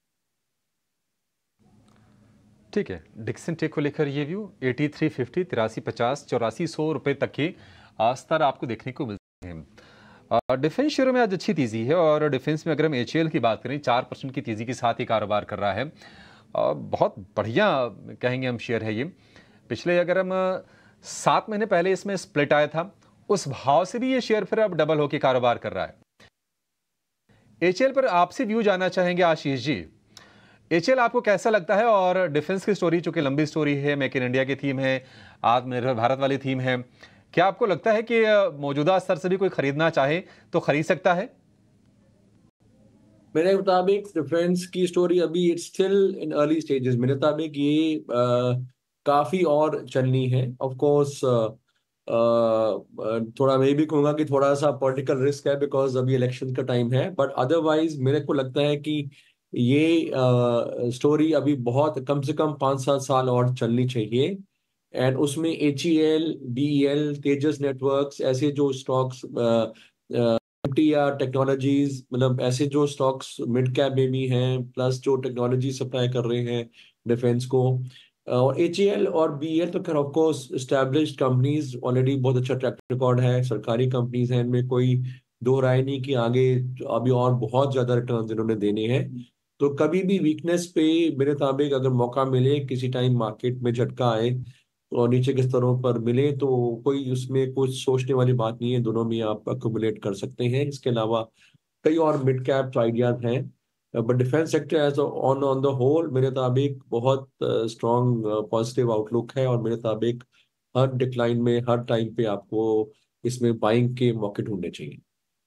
[SPEAKER 1] ठीक है, डिक्सन टेक को लेकर ये व्यू एटी थ्री फिफ्टी, तिरासी पचास, चौरासी सौ रुपये तक के स्तर आपको देखने को मिलते हैं। डिफेंस शेयरों में आज अच्छी तेजी है और डिफेंस में अगर हम एच ए एल की बात करें चार परसेंट की तेजी के साथ ही कारोबार कर रहा है। बहुत बढ़िया कहेंगे हम शेयर है ये। पिछले अगर हम सात महीने पहले इसमें स्प्लिट आया था उस भाव से भी ये शेयर फिर अब डबल होकर कारोबार कर रहा है। एच ए एल पर आपसे व्यू जानना चाहेंगे Ashish ji. H A L आपको कैसा लगता है और डिफेंस की स्टोरी चूंकि लंबी स्टोरी है, मेक इन इंडिया की थीम है, आत्मनिर्भर भारत वाली थीम है, क्या आपको लगता है कि मौजूदा स्तर से भी कोई खरीदना चाहे तो खरीद सकता है?
[SPEAKER 6] मेरे मुताबिक डिफेंस की स्टोरी अभी it's still in early stages. मेरे मुताबिक ये आ, काफी और चलनी है। ऑफ कोर्स थोड़ा मैं भी कहूँगा कि थोड़ा सा पॉलिटिकल रिस्क है बिकॉज अभी इलेक्शन का टाइम है, बट अदरवाइज मेरे को लगता है कि ये स्टोरी अभी बहुत कम से कम पाँच सात साल और चलनी चाहिए। एंड उसमें H E L, D E L, Tejas networks, ऐसे जो स्टॉक्स, या टेक्नोलॉजीज, मतलब ऐसे जो स्टॉक्स मिड कैप में भी हैं, प्लस जो टेक्नोलॉजी सप्लाई कर रहे हैं डिफेंस को। और एच ई एल और बी ई एल तो खैर of course established companies, already बहुत अच्छा ट्रैक रिकॉर्ड है, सरकारी कंपनीज हैं, इनमें कोई दो राय नहीं कि आगे अभी और बहुत ज्यादा रिटर्न इन्होंने देने हैं। तो कभी भी वीकनेस पे मेरे मुताबिक अगर मौका मिले, किसी टाइम मार्केट में झटका आए और नीचे के स्तरों पर मिले, तो कोई उसमें कुछ सोचने वाली बात नहीं है, दोनों में आप अक्यूमुलेट कर सकते हैं। इसके अलावा कई और मिड कैप आइडियाज हैं, but defence sector as on on the whole मेरे मुताबिक बहुत स्ट्रॉन्ग पॉजिटिव आउटलुक है, और मेरे मुताबिक हर डिक्लाइन में, हर टाइम पे आपको इसमें बाइंग के मौके ढूंढने चाहिए।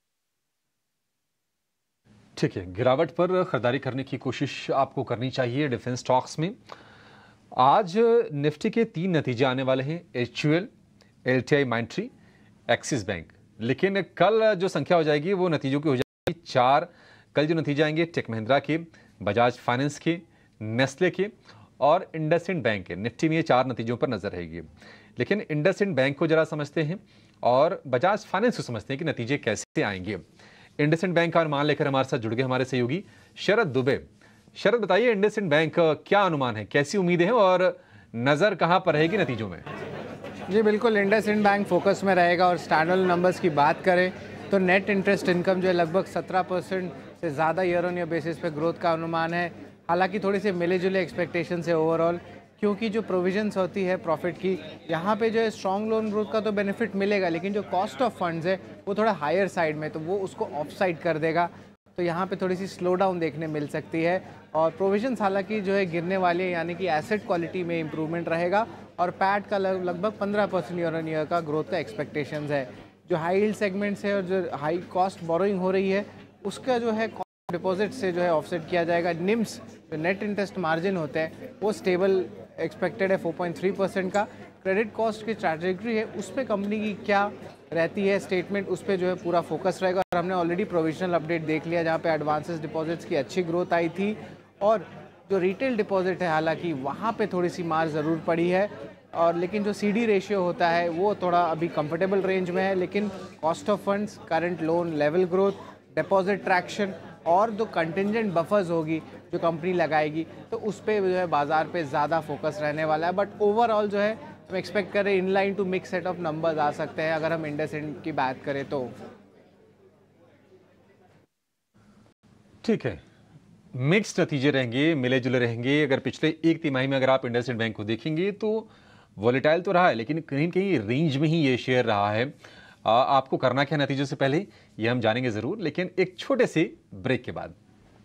[SPEAKER 1] ठीक है, गिरावट पर खरीदारी करने की कोशिश आपको करनी चाहिए डिफेंस स्टॉक्स में। आज निफ्टी के तीन नतीजे आने वाले हैं, H U L, L T I Mindtree, axis bank. लेकिन कल जो संख्या हो जाएगी वो नतीजों की हो जाएगी चार। कल जो नतीजे आएंगे टेक महिंद्रा के, बजाज फाइनेंस के, नेस्ले के और इंडसइंड बैंक के। निफ्टी में ये चार नतीजों पर नजर रहेगी। लेकिन इंडसइंड बैंक को जरा समझते हैं और बजाज फाइनेंस को समझते हैं कि नतीजे कैसे आएंगे। इंडसइंड बैंक का अनुमान लेकर हमारे साथ जुड़ गए हमारे सहयोगी शरद दुबे। शरद, बताइए इंडसइंड बैंक का क्या अनुमान है, कैसी उम्मीदें हैं और नजर कहां पर रहेगी नतीजों में?
[SPEAKER 9] जी बिल्कुल, इंडसइंड बैंक फोकस में रहेगा। और स्टैंडर्ड नंबर्स की बात करें तो नेट इंटरेस्ट इनकम जो है लगभग सत्रह परसेंट से ज़्यादा ईयर ऑन ईयर बेसिस पे ग्रोथ का अनुमान है। हालांकि थोड़ी सी मिले जुले एक्सपेक्टेशन है ओवरऑल, क्योंकि जो प्रोविजंस होती है प्रॉफिट की, यहाँ पे जो है स्ट्रॉन्ग लोन ग्रोथ का तो बेनिफिट मिलेगा, लेकिन जो कॉस्ट ऑफ फंड्स है वो थोड़ा हायर साइड में, तो वो उसको ऑफ साइड कर देगा। तो यहाँ पे थोड़ी सी स्लो डाउन देखने मिल सकती है। और प्रोविजंस हालांकि जो है गिरने वाले हैं, यानी कि एसेट क्वालिटी में इंप्रूवमेंट रहेगा। और पैट का लगभग पंद्रह परसेंट ईयर ऑन ईयर का ग्रोथ का एक्सपेक्टेशंस है। जो हाई यील्ड सेगमेंट्स है और जो हाई कॉस्ट बोरोइंग हो रही है, उसका जो है डिपॉजिट से जो है ऑफसेट किया जाएगा। निम्स जो नेट इंटरेस्ट मार्जिन होते हैं वो स्टेबल एक्सपेक्टेड है फोर पॉइंट थ्री परसेंट का। क्रेडिट कॉस्ट की ट्रैजेक्टरी है उस पर कंपनी की क्या रहती है स्टेटमेंट, उस पर जो है पूरा फोकस रहेगा। और हमने ऑलरेडी प्रोविजनल अपडेट देख लिया जहाँ पे एडवांसेस डिपॉजिट्स की अच्छी ग्रोथ आई थी। और जो रिटेल डिपॉजिट है हालांकि वहाँ पे थोड़ी सी मार ज़रूर पड़ी है। और लेकिन जो सी डी रेशियो होता है वो थोड़ा अभी कंफर्टेबल रेंज में है। लेकिन cost of funds, current loan level growth, deposit traction और जो कंटिंजेंट बफर्स होगी जो कंपनी लगाएगी, तो उस पर जो है बाजार पे ज़्यादा फोकस रहने वाला है। बट ओवरऑल जो है हम एक्सपेक्ट कर रहे हैं in line to mix set of numbers आ सकते हैं अगर हम इंडसइंड की बात करें तो।
[SPEAKER 1] ठीक है, मिक्स्ड नतीजे रहेंगे, मिले जुले रहेंगे। अगर पिछले एक तिमाही में अगर आप इंडसइंड बैंक को देखेंगे तो वॉलेटाइल तो रहा है, लेकिन कहीं कहीं रेंज में ही ये शेयर रहा है। आ, आपको करना क्या नतीजों से पहले ये हम जानेंगे जरूर, लेकिन एक छोटे से ब्रेक के बाद।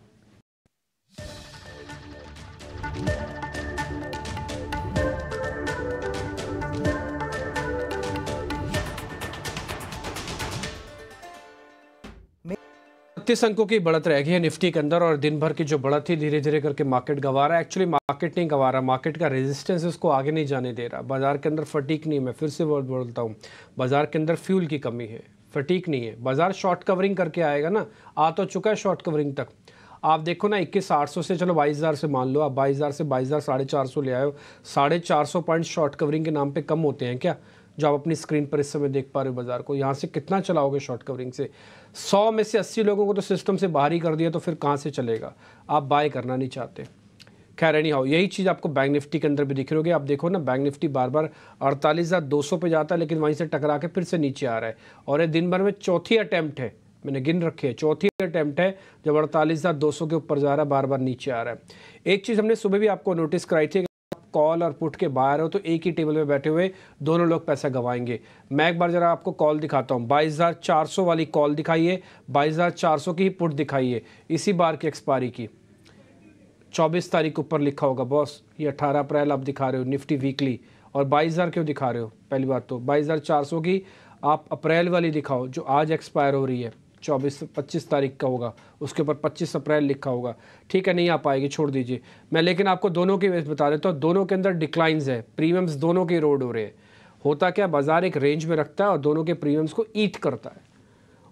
[SPEAKER 2] बत्तीस अंकों की बढ़त रह गई है निफ्टी के अंदर, और दिन भर की जो बढ़त थी धीरे धीरे करके मार्केट गंवा रहा है। एक्चुअली मार्केट नहीं गंवा रहा, मार्केट का रेजिस्टेंस उसको आगे नहीं जाने दे रहा। बाजार के अंदर फटीक नहीं है, मैं फिर से बहुत बोलता हूँ, बाजार के अंदर फ्यूल की कमी है, फटीक नहीं है। बाजार शॉर्ट कवरिंग करके आएगा ना, आ तो चुका है शॉर्ट कवरिंग तक। आप देखो ना, इक्कीस आठ सौ से चलो बाईस हज़ार से मान लो, आप बाईस हज़ार से बाईस हज़ार साढ़े चार सौ ले आए हो। साढ़े चार सौ पॉइंट शॉर्ट कवरिंग के नाम पे कम होते हैं क्या, जो आप अपनी स्क्रीन पर इस समय देख पा रहे हो बाजार को? यहाँ से कितना चलाओगे शॉर्ट कवरिंग से? सौ में से अस्सी लोगों को तो सिस्टम से बाहर ही कर दिया, तो फिर कहाँ से चलेगा? आप बाय करना नहीं चाहते। खैर एनी हाउ, यही चीज़ आपको बैंक निफ्टी के अंदर भी दिख रही होगी। आप देखो ना, बैंक निफ्टी बार बार अड़तालीस हज़ार दो सौ पे जाता है, लेकिन वहीं से टकरा के फिर से नीचे आ रहा है। और ये दिन भर में चौथी अटैम्प्ट है, मैंने गिन रखी है, चौथी अटैम्प्ट है जब अड़तालीस हज़ार दो सौ के ऊपर जा रहा है, बार बार नीचे आ रहा है। एक चीज़ हमने सुबह भी आपको नोटिस कराई थी, कॉल और पुट के बाहर हो तो एक ही टेबल में बैठे हुए दोनों लोग पैसा गंवाएंगे। मैं एक बार जरा आपको कॉल दिखाता हूँ, बाईस हज़ार चार सौ वाली कॉल दिखाइए, बाईस हज़ार चार सौ की ही पुट दिखाइए, इसी बार की एक्सपायरी की, चौबीस तारीख ऊपर लिखा होगा बॉस। ये अठारह अप्रैल आप दिखा रहे हो निफ्टी वीकली, और बाईस हज़ार क्यों दिखा रहे हो? पहली बात तो बाईस हज़ार चार सौ की आप अप्रैल वाली दिखाओ जो आज एक्सपायर हो रही है, चौबीस पच्चीस तारीख का होगा, उसके ऊपर पच्चीस अप्रैल लिखा होगा। ठीक है, नहीं आ पाएगी, छोड़ दीजिए। मैं लेकिन आपको दोनों के वेस बता देता हूँ, दोनों के अंदर डिक्लाइंस है, प्रीमियम्स दोनों के रोड हो रहे हैं। होता क्या, बाजार एक रेंज में रखता है और दोनों के प्रीमियम्स को ईट करता है,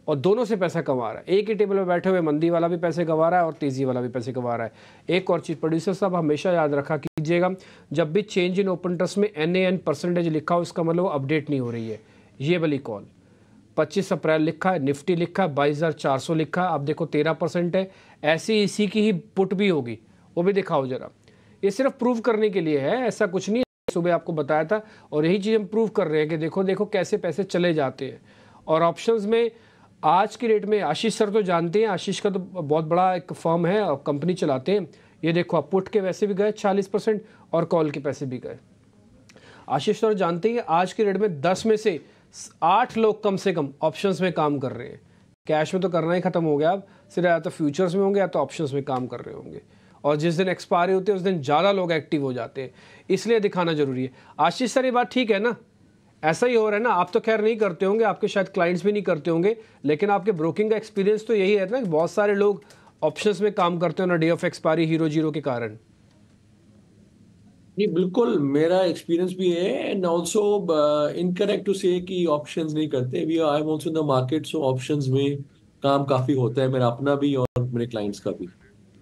[SPEAKER 2] और दोनों से पैसा कमा रहा है। एक ही टेबल पर बैठे हुए मंदी वाला भी पैसे कमा रहा है और तेज़ी वाला भी पैसे कमा रहा है। एक और चीज़ प्रोड्यूसर साहब हमेशा याद रखा कीजिएगा, जब भी चेंज इन ओपन इंटरेस्ट में एन ए एन परसेंटेज लिखा हो, इसका मतलब वो अपडेट नहीं हो रही है। ये वाली कॉल पच्चीस अप्रैल लिखा है, निफ्टी लिखा है, बाईस हज़ार चार सौ लिखा है, आप देखो तेरह परसेंट है। ऐसी इसी की ही पुट भी होगी, वो भी दिखाओ जरा। ये सिर्फ प्रूव करने के लिए है, ऐसा कुछ नहीं है। सुबह आपको बताया था और यही चीज़ हम प्रूव कर रहे हैं कि देखो देखो कैसे पैसे चले जाते हैं। और ऑप्शंस में आज की रेट में आशीष सर तो जानते हैं, आशीष का तो बहुत बड़ा एक फर्म है और कंपनी चलाते हैं। ये देखो आप पुट के वैसे भी गए चालीस परसेंट और कॉल के पैसे भी गए। आशीष सर जानते हैं आज की रेट में दस में से आठ लोग कम से कम ऑप्शंस में काम कर रहे हैं। कैश में तो करना ही खत्म हो गया, अब सिर्फ या तो फ्यूचर्स में होंगे या तो ऑप्शंस में काम कर रहे होंगे। और जिस दिन एक्सपायरी होती है उस दिन ज़्यादा लोग एक्टिव हो जाते हैं, इसलिए दिखाना जरूरी है। आशीष सर ये बात ठीक है ना? ऐसा ही हो रहा है ना? आप तो खैर नहीं करते होंगे, आपके शायद क्लाइंट्स भी नहीं करते होंगे, लेकिन आपके ब्रोकिंग का एक्सपीरियंस तो यही है ना कि बहुत सारे लोग ऑप्शंस में काम करते हो ना day of expiry hero zero के कारण।
[SPEAKER 6] नहीं, बिल्कुल मेरा एक्सपीरियंस भी है एंड आल्सो इनकरेक्ट टू से कि ऑप्शंस नहीं करते। We I am also in the market, so options में काम काफी होता है, मेरा अपना भी और मेरे क्लाइंट्स का भी।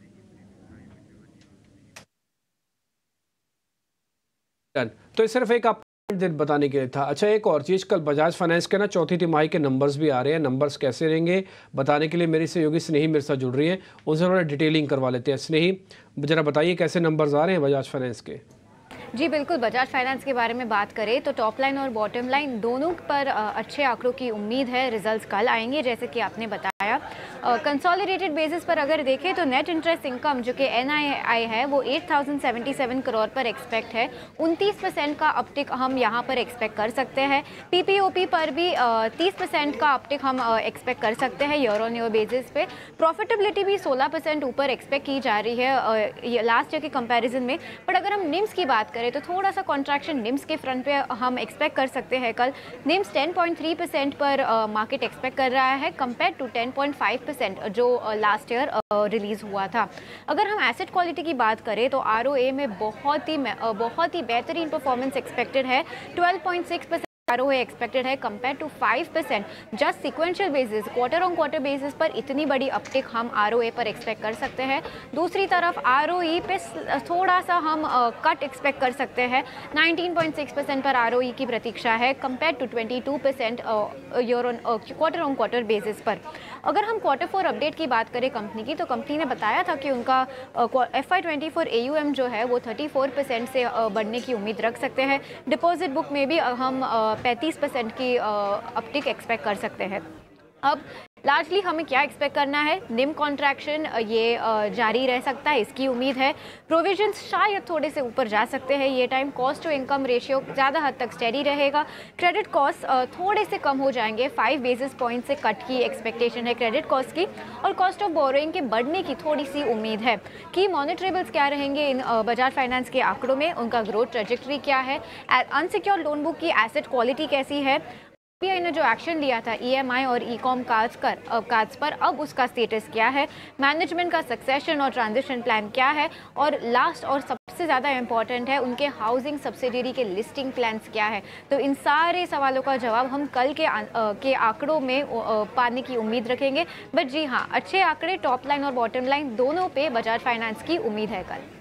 [SPEAKER 2] तो सिर्फ एक आप बताने के लिए था। अच्छा एक और चीज़, कल बजाज फाइनेंस के ना चौथी तिमाही के नंबर्स भी आ रहे हैं। नंबर्स कैसे रहेंगे बताने के लिए मेरी सहयोगी स्नेही मेरे साथ जुड़ रही हैं, उनसे थोड़ा डिटेलिंग करवा लेते हैं। स्नेही जरा बताइए कैसे नंबर्स आ रहे हैं बजाज फाइनेंस के?
[SPEAKER 10] जी बिल्कुल, बजाज फाइनेंस के बारे में बात करें तो टॉप लाइन और बॉटम लाइन दोनों पर अच्छे आंकड़ों की उम्मीद है। रिजल्ट्स कल आएंगे जैसे कि आपने बताया। कंसोलिडेटेड बेसिस पर अगर देखें तो नेट इंटरेस्ट इनकम जो कि एन आई आई है वो आठ हज़ार सतहत्तर करोड़ पर एक्सपेक्ट है। उनतीस परसेंट का अपटिक हम यहाँ पर एक्सपेक्ट कर सकते हैं। पी पी ओ पी पर भी तीस परसेंट का अपटिक हम एक्सपेक्ट कर सकते हैं ईयर ऑन ईयर बेसिस पे। प्रॉफिटेबिलिटी भी सोलह परसेंट ऊपर एक्सपेक्ट की जा रही है लास्ट ईयर के कंपेरिजन में। बट अगर हम निम्स की बात करें तो थोड़ा सा कॉन्ट्रैक्शन निम्स के फ्रंट पे हम एक्सपेक्ट कर सकते हैं। कल NIMs ten point three percent पर मार्केट एक्सपेक्ट कर रहा है compare to ten point five percent जो लास्ट ईयर रिलीज हुआ था। अगर हम एसेट क्वालिटी की बात करें तो आर ओ ए में बहुत ही बहुत ही बेहतरीन परफॉर्मेंस एक्सपेक्टेड है। Twelve point six percent R O A expected है compare to five percent. Just sequential basis quarter on quarter basis पर इतनी बड़ी अपटिक हम आर ओ ए पर एक्सपेक्ट कर सकते हैं। दूसरी तरफ आर ओ ई पे थोड़ा सा हम कट एक्सपेक्ट कर सकते हैं। नाइनटीन पॉइंट सिक्स परसेंट पर आर ओ ई की प्रतीक्षा है compare to twenty two percent year on quarter on quarter basis पर। अगर हम क्वार्टर फोर अपडेट की बात करें कंपनी की तो कंपनी ने बताया था कि उनका F Y twenty four A U M जो है वो थर्टी फोर परसेंट से बढ़ने की उम्मीद रख सकते हैं। डिपॉजिट बुक में भी हम पैंतीस परसेंट की अपटिक एक्सपेक्ट कर सकते हैं। अब लार्जली हमें क्या एक्सपेक्ट करना है? निम कॉन्ट्रैक्शन ये जारी रह सकता है, इसकी उम्मीद है। प्रोविजंस शायद थोड़े से ऊपर जा सकते हैं ये time. Cost to income ratio ज़्यादा हद तक स्टेडी रहेगा। क्रेडिट कॉस्ट थोड़े से कम हो जाएंगे, फाइव बेसिस पॉइंट से कट की एक्सपेक्टेशन है क्रेडिट कॉस्ट की। और कॉस्ट ऑफ बोरोइंग के बढ़ने की थोड़ी सी उम्मीद है। की मॉनिटरेबल्स क्या रहेंगे इन बजाज फाइनेंस के आंकड़ों में, उनका ग्रोथ ट्रेजेक्टरी क्या है, अनसिक्योर्ड लोन बुक की एसेट क्वालिटी कैसी है, आर बी आई ने जो एक्शन लिया था ई एम आई और ई कॉम कार्ड्स कर कार्ड्स पर अब उसका स्टेटस क्या है, मैनेजमेंट का सक्सेशन और ट्रांजिशन प्लान क्या है, और लास्ट और सबसे ज़्यादा इम्पॉर्टेंट है उनके हाउसिंग सब्सिडरी के लिस्टिंग प्लान्स क्या है। तो इन सारे सवालों का जवाब हम कल के आ, के आंकड़ों में आ, पाने की उम्मीद रखेंगे। बट जी हाँ, अच्छे आंकड़े टॉप लाइन और बॉटम लाइन दोनों पे बजाज फाइनेंस की उम्मीद है कल।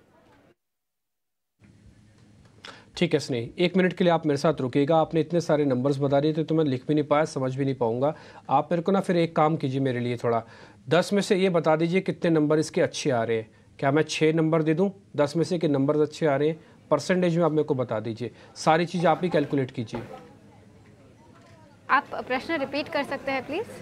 [SPEAKER 2] ठीक है स्नेही, एक मिनट के लिए आप मेरे साथ रुकिएगा। आपने इतने सारे नंबर्स बता दिए थे तो मैं लिख भी नहीं पाया, समझ भी नहीं पाऊंगा। आप मेरे को ना फिर एक काम कीजिए मेरे लिए, थोड़ा दस में से ये बता दीजिए कितने नंबर इसके अच्छे आ रहे हैं। क्या मैं छः नंबर दे दूं दस में से कि नंबर अच्छे आ रहे हैं? परसेंटेज में आप मेरे को बता दीजिए, सारी चीज़ आप ही कैलकुलेट कीजिए।
[SPEAKER 10] आप प्रश्न रिपीट कर सकते हैं प्लीज़?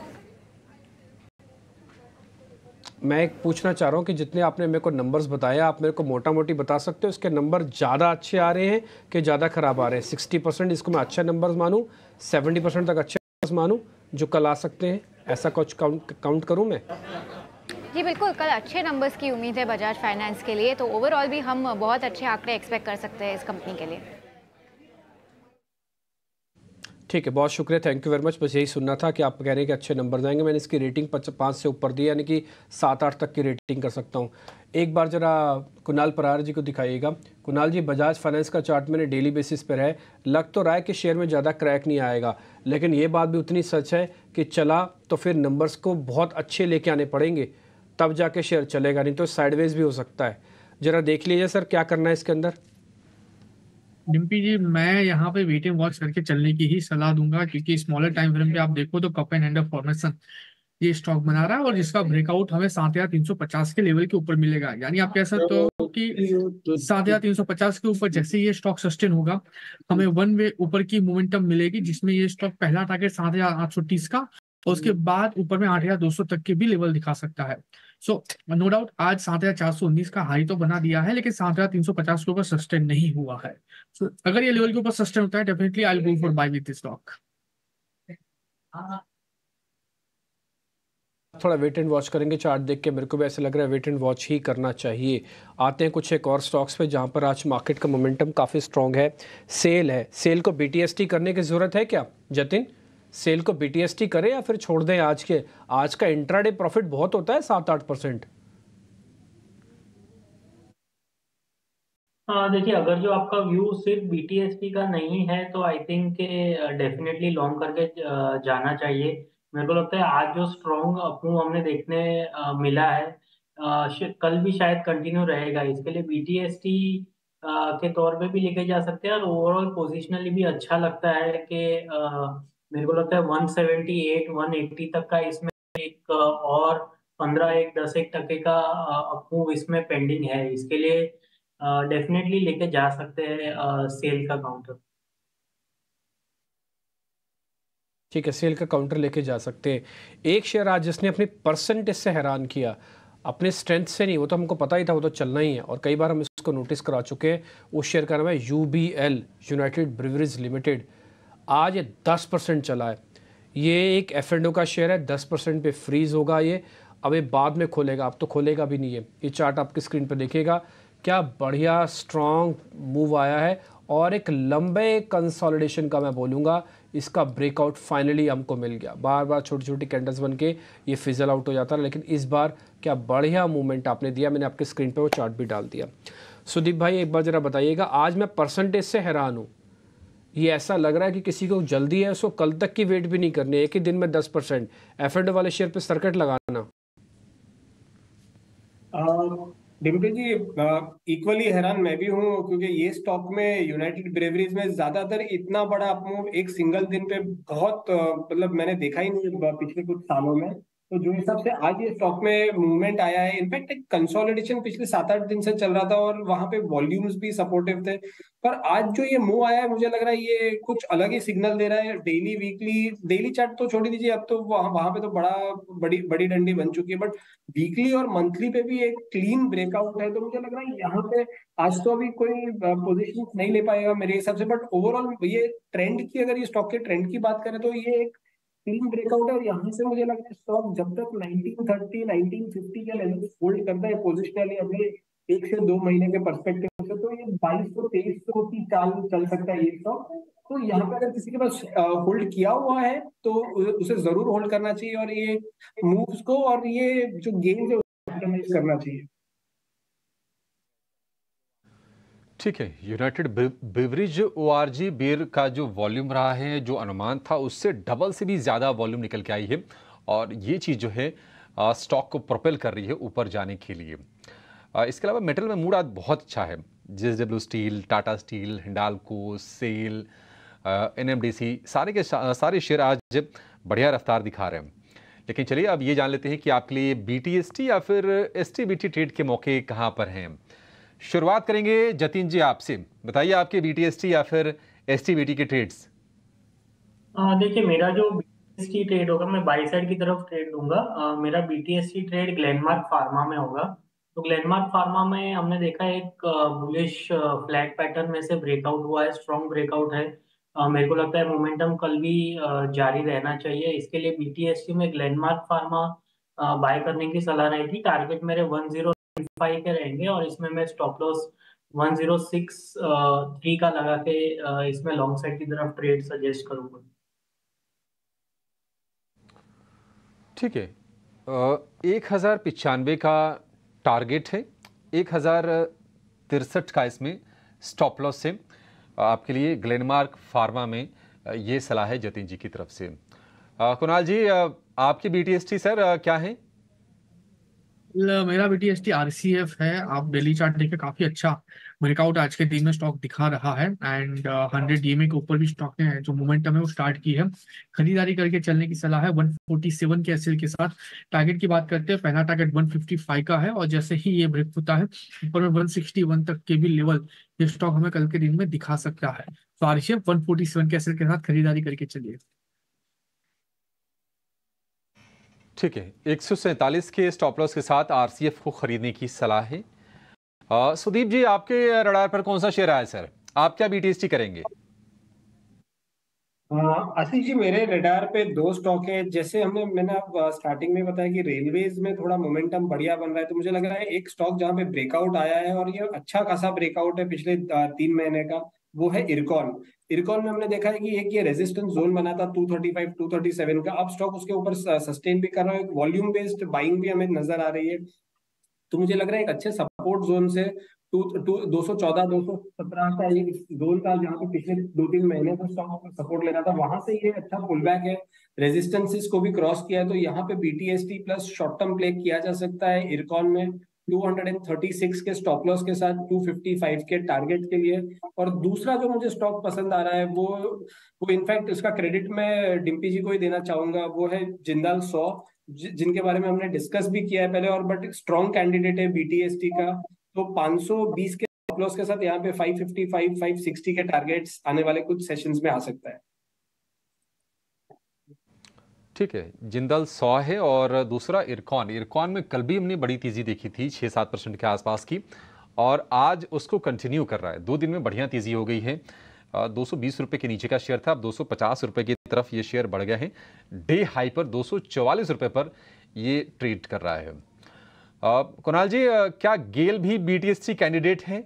[SPEAKER 2] मैं एक पूछना चाह रहा हूँ कि जितने आपने मेरे को नंबर्स बताए आप मेरे को मोटा मोटी बता सकते हो इसके नंबर ज़्यादा अच्छे आ रहे हैं कि ज़्यादा ख़राब आ रहे हैं? सिक्सटी परसेंट इसको मैं अच्छे नंबर्स मानूँ, सेवेंटी परसेंट तक अच्छे नंबर्स मानूँ जो कल आ सकते हैं, ऐसा कुछ काउंट काउंट करूँ मैं?
[SPEAKER 10] जी बिल्कुल, कल अच्छे नंबर्स की उम्मीद है बजाज फाइनेंस के लिए। तो ओवरऑल भी हम बहुत अच्छे आंकड़े एक्सपेक्ट कर सकते हैं इस कंपनी के लिए।
[SPEAKER 2] ठीक है, बहुत शुक्रिया, थैंक यू वेरी मच। बस यही सुनना था कि आप कह रहे हैं कि अच्छे नंबर आएंगे। मैंने इसकी रेटिंग पाँच से ऊपर दी, यानी कि सात आठ तक की रेटिंग कर सकता हूँ। एक बार जरा कुणाल परार जी को दिखाइएगा। कुणाल जी, बजाज फाइनेंस का चार्ट मैंने डेली बेसिस पर है, लग तो रहा है कि शेयर में ज़्यादा क्रैक नहीं आएगा, लेकिन ये बात भी उतनी सच है कि चला तो फिर नंबर्स को बहुत अच्छे लेके आने पड़ेंगे, तब जाके शेयर चलेगा, नहीं तो साइडवेज भी हो सकता है। ज़रा देख लीजिए सर, क्या करना है इसके अंदर।
[SPEAKER 3] डिम्पी जी, मैं यहाँ पे वेट एंड वॉच करके चलने की ही सलाह दूंगा, क्योंकि स्मॉलर टाइम फ्रेम पे आप देखो तो कप एंड हैंडल फॉर्मेशन ये स्टॉक बना रहा है, और जिसका ब्रेकआउट हमें सात हजार तीन सौ पचास के लेवल के ऊपर मिलेगा। यानी आप कह सकते हो कि सात हजार तीन सौ पचास के ऊपर जैसे ये स्टॉक सस्टेन होगा, हमें वन वे ऊपर की मोमेंटम मिलेगी, जिसमें ये स्टॉक पहला टारगेट सात हजार आठ सौ तीस का, और उसके बाद ऊपर में आठ हजार दो सौ तक के भी लेवल दिखा सकता है। सो नो डाउट आज सात हजार चार सौ उन्नीस का हाई तो बना दिया है, लेकिन सात हजार तीन सौ पचास के ऊपर सस्टेन नहीं हुआ है। सो so, अगर ये लेवल के ऊपर सस्टेन होता है, definitely I will go for buy with this stock.
[SPEAKER 2] थोड़ा वेट एंड वॉच करेंगे, चार्ट देख के मेरे को भी ऐसा लग रहा है वेट एंड वॉच ही करना चाहिए। आते हैं कुछ एक और स्टॉक्स पे जहाँ पर आज मार्केट का मोमेंटम काफ़ी स्ट्रॉन्ग है। सेल है, सेल को बीटीएसटी करने की ज़रूरत है क्या जतिन? सेल को बीटीएसटी करें या फिर छोड़ दें? आज के आज का इंट्राडे प्रॉफिट बहुत होता है, सात आठ परसेंट।
[SPEAKER 5] देखिए, अगर जो आपका व्यू सिर्फ बीटीएसपी का नहीं है तो आई थिंक डेफिनेटली लॉन्ग करके अ, जाना चाहिए। मेरे को लगता है आज जो स्ट्रॉन्ग मूव हमने देखने अ, मिला है, अ, श- कल भी शायद कंटिन्यू रहेगा। इसके लिए बीटीएसटी के तौर पे भी लेके जा सकते हैं, और ओवरऑल पोजिशनली भी अच्छा लगता है कि अ, मेरे को लगता है one seventy eight one eighty तक का इसमें एक अ, और पंद्रह एक दस एक टके का मूव इसमें पेंडिंग है। इसके लिए डेफिनेटली लेके जा सकते हैं सेल का काउंटर।
[SPEAKER 2] ठीक है, सेल का काउंटर लेके जा सकते हैं। एक शेयर आज जिसने अपनी परसेंटेज से हैरान किया, अपने स्ट्रेंथ से नहीं, वो तो हमको पता ही था, वो तो चलना ही है और कई बार हम इसको नोटिस करा चुके हैं। उस शेयर का नाम है U B L, United Breweries Limited. आज ये दस परसेंट चला है। ये एक एफ एंड ओ का शेयर है, दस परसेंट पे फ्रीज होगा ये। अब ये बाद में खोलेगा, अब तो खोलेगा भी नहीं है। ये चार्ट आपकी स्क्रीन पर देखिएगा, क्या बढ़िया स्ट्रॉन्ग मूव आया है, और एक लंबे कंसोलिडेशन का मैं बोलूँगा इसका ब्रेकआउट फाइनली हमको मिल गया। बार बार छोटी छोटी कैंडल्स बन के ये फिजल आउट हो जाता है, लेकिन इस बार क्या बढ़िया मूवमेंट आपने दिया। मैंने आपके स्क्रीन पे वो चार्ट भी डाल दिया। सुदीप भाई, एक बार ज़रा बताइएगा, आज मैं परसेंटेज से हैरान हूँ। ये ऐसा लग रहा है कि किसी को जल्दी है, उसको कल तक की वेट भी नहीं करनी है, एक ही दिन में दस परसेंट एफ एंड ओ वाले शेयर पर सर्किट लगाना।
[SPEAKER 4] डिम्पी जी, इक्वली हैरान मैं भी हूँ, क्योंकि ये स्टॉक में यूनाइटेड ब्रेवरीज में ज्यादातर इतना बड़ा अपमूव एक सिंगल दिन पे बहुत अ, मतलब मैंने देखा ही नहीं ब- पिछले कुछ सालों में। तो जो हिसाब से आज ये स्टॉक में मूवमेंट आया है, इनफैक्ट एक कंसोलिडेशन पिछले सात आठ दिन से चल रहा था और वहां पे वॉल्यूम्स भी सपोर्टिव थे, पर आज जो ये मूव आया है मुझे लग रहा है ये कुछ अलग ही सिग्नल दे रहा है। डेली वीकली डेली चार्ट तो छोड़ दीजिए, अब तो वहां वहां पे तो बड़ा बड़ी बड़ी डंडी बन चुकी है, बट वीकली और मंथली पे भी एक क्लीन ब्रेकआउट है। तो मुझे लग रहा है यहाँ पे आज तो अभी कोई पोजीशन नहीं ले पाएगा मेरे हिसाब से, बट ओवरऑल ये ट्रेंड की, अगर ये स्टॉक के ट्रेंड की बात करें तो ये एक क्लीन ब्रेकआउट है। और यहाँ से मुझे लग रहा है स्टॉक जब तक नाइनटीन थर्टी नाइनटीन फिफ्टी के लेवल होल्ड करता है पोजिशनली अगले एक से दो महीने के पर्सपेक्टिव से, तो ये बाईस सौ तेईस सौ की चाल चल सकता है ये स्टॉक। तो यहाँ पे अगर किसी के पास होल्ड किया हुआ है तो उ- उसे जरूर होल्ड करना चाहिए, और ये मूव्स को और ये जो गेम है उसको करना चाहिए।
[SPEAKER 1] ठीक है, यूनाइटेड ब्रिवरीज ओआरजी बियर का जो वॉल्यूम रहा है, जो अनुमान था उससे डबल से भी ज़्यादा वॉल्यूम निकल के आई है, और ये चीज़ जो है आ, स्टॉक को प्रोपेल कर रही है ऊपर जाने के लिए। आ, इसके अलावा मेटल में मूड आज बहुत अच्छा है। JSW steel, Tata steel, Hindalco, SAIL, NMDC, सारे के सारे शेयर आज बढ़िया रफ्तार दिखा रहे हैं। लेकिन चलिए अब ये जान लेते हैं कि आपके लिए बीटीएसटी या फिर एसटीबीटी ट्रेड के मौके कहाँ पर हैं। शुरुआत करेंगे जतिन जी आपसे, बताइए आपके बीटीएसटी या फिर एसटीबीटी के ट्रेड्स।
[SPEAKER 5] अ, देखिए, मेरा जो बीटीएसटी ट्रेड होगा, मैं बाई साइड की तरफ ट्रेड दूंगा। अ, मेरा बीटीएसटी ट्रेड ग्लेनमार्क फार्मा में होगा। तो ग्लेनमार्क फार्मा में हमने देखा एक बुलिश फ्लैग पैटर्न में से ब्रेकआउट हुआ है, स्ट्रॉन्ग ब्रेकआउट है। अ, मेरे को लगता है मोमेंटम कल भी अ, जारी रहना चाहिए। इसके लिए बीटीएसटी में ग्लेनमार्क फार्मा बाय करने की सलाह रहेगी। टारगेट मेरे वन जीरो फाइव के रहेंगे, और इसमें मैं stop loss one zero six three का लगा के अ, इसमें लॉन्ग साइड की तरफ ट्रेड सजेस्ट करूंगा।
[SPEAKER 1] ठीक है, एक हज़ार पिचानवे का टारगेट है, एक हज़ार तिरसठ का इसमें स्टॉप लॉस है आपके लिए। ग्लेनमार्क फार्मा में ये सलाह है जतिन जी की तरफ से। कुणाल जी, आपकी बीटीएसटी सर क्या है?
[SPEAKER 3] मेरा बीटीएसटी आरसीएफ है। आप डेली चार्ट देखें, काफी अच्छा ब्रेकआउट आज के दिन में स्टॉक दिखा रहा है एंड हंड्रेड ईएमए के ऊपर भी स्टॉक ने जो मोमेंटम है वो स्टार्ट की है। खरीदारी करके चलने की सलाह है। वन फोर्टी सेवन के एसएल के साथ टारगेट की बात करते हैं, पहला टारगेट वन फिफ्टी फाइव का है और जैसे ही ये ब्रेक होता है ऊपर में वन सिक्सटी वन तक के भी लेवल ये स्टॉक हमें कल के दिन में दिखा सकता है। तो आरसीएफ वन फोर्टी सेवन के एसएल के साथ खरीदारी करके चलिए।
[SPEAKER 1] ठीक है, एक सौ सैंतालीस के स्टॉप लॉस के साथ आरसीएफ को खरीदने की सलाह है। सुदीप जी, आपके रडार पर कौन सा शेयर आया सर? आप क्या बीटीएसटी करेंगे?
[SPEAKER 4] आशीष जी, मेरे रडार पे दो स्टॉक है। जैसे हमने मैंने आप स्टार्टिंग में बताया कि रेलवेज में थोड़ा मोमेंटम बढ़िया बन रहा है, तो मुझे लग रहा है एक स्टॉक जहां पे ब्रेकआउट आया है और ये अच्छा खासा ब्रेकआउट है पिछले तीन महीने का, वो है इरकॉन। इरकॉन में हमने देखा है कि एक ये रेजिस्टेंस जोन बना था two thirty five two thirty seven का, अब स्टॉक उसके ऊपर सस्टेन भी कर रहा है। वॉल्यूम बेस्ड बाइंग भी हमें नजर आ रही है, तो मुझे लग रहा है एक अच्छे सपोर्ट जोन से टू टू दो सौ चौदह दो सौ सत्रह का ये जोन था जहाँ पे पिछले दो तीन महीने से स्टॉक सपोर्ट ले रहा था, वहां से ये अच्छा पुल बैक है। रेजिस्टेंसेस को भी क्रॉस किया है, तो यहाँ पे BTST plus short term play किया जा सकता है इरकॉन में टू थर्टी सिक्स के स्टॉप लॉस के साथ टू फिफ्टी फाइव के टारगेट के लिए। और दूसरा जो मुझे स्टॉक पसंद आ रहा है वो वो इनफैक्ट इसका क्रेडिट मैं डिम्पी जी को ही देना चाहूंगा, वो है जिंदाल सौ, जिनके बारे में हमने डिस्कस भी किया है पहले, और बट स्ट्रॉन्ग कैंडिडेट है बीटीएसटी का। तो पाँच सौ बीस के स्टॉप लॉस के साथ यहाँ पे five fifty five five sixty के टारगेट्स आने वाले कुछ सेशंस में आ सकता है।
[SPEAKER 1] ठीक है, जिंदल सौ है और दूसरा इरकॉन। इरकॉन में कल भी हमने बड़ी तेजी देखी थी छः सात परसेंट के आसपास की, और आज उसको कंटिन्यू कर रहा है। दो दिन में बढ़िया तेजी हो गई है। दो सौ बीस रुपये के नीचे का शेयर था, अब दो सौ पचास रुपये की तरफ ये शेयर बढ़ गया है। डे हाई पर दो सौ चौवालीस रुपये पर ये ट्रेड कर रहा है। कुणाल जी, क्या गेल भी बीटीएसटी कैंडिडेट है?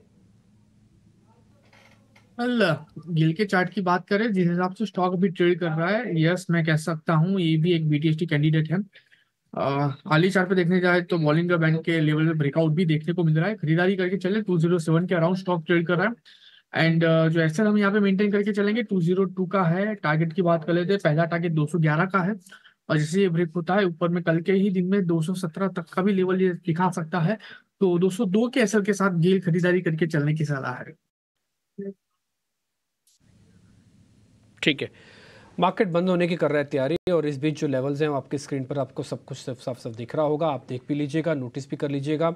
[SPEAKER 3] गेल के चार्ट की बात करें, जिस हिसाब से स्टॉक भी ट्रेड कर रहा है, यस मैं कह सकता हूँ ये भी एक बीटीएसटी कैंडिडेट है। हाली चार्ट पे देखने जाए तो बॉलिंगर बैंक के लेवल में ब्रेकआउट भी देखने को मिल रहा है। खरीदारी करके चले, टू जीरो सेवन के अराउंड स्टॉक ट्रेड कर रहा है एंड uh, जो एक्सेल हम यहाँ पे मेंटेन करके चलेंगे टू जीरो टू का है। टारगेट की बात कर लेते हैं, पहला टारगेट दो सौ ग्यारह का है और जैसे ये ब्रेक होता है ऊपर में कल के ही दिन में दो सौ सत्रह तक का भी लेवल ये दिखा सकता है। तो दो सौ दो के एसएल के साथ गेल खरीदारी करके चलने की सलाह है।
[SPEAKER 2] ठीक है, मार्केट बंद होने की कर रहा है तैयारी और इस बीच जो लेवल्स हैं वो आपकी स्क्रीन पर आपको सब कुछ साफ साफ दिख रहा होगा। आप देख भी लीजिएगा, नोटिस भी कर लीजिएगा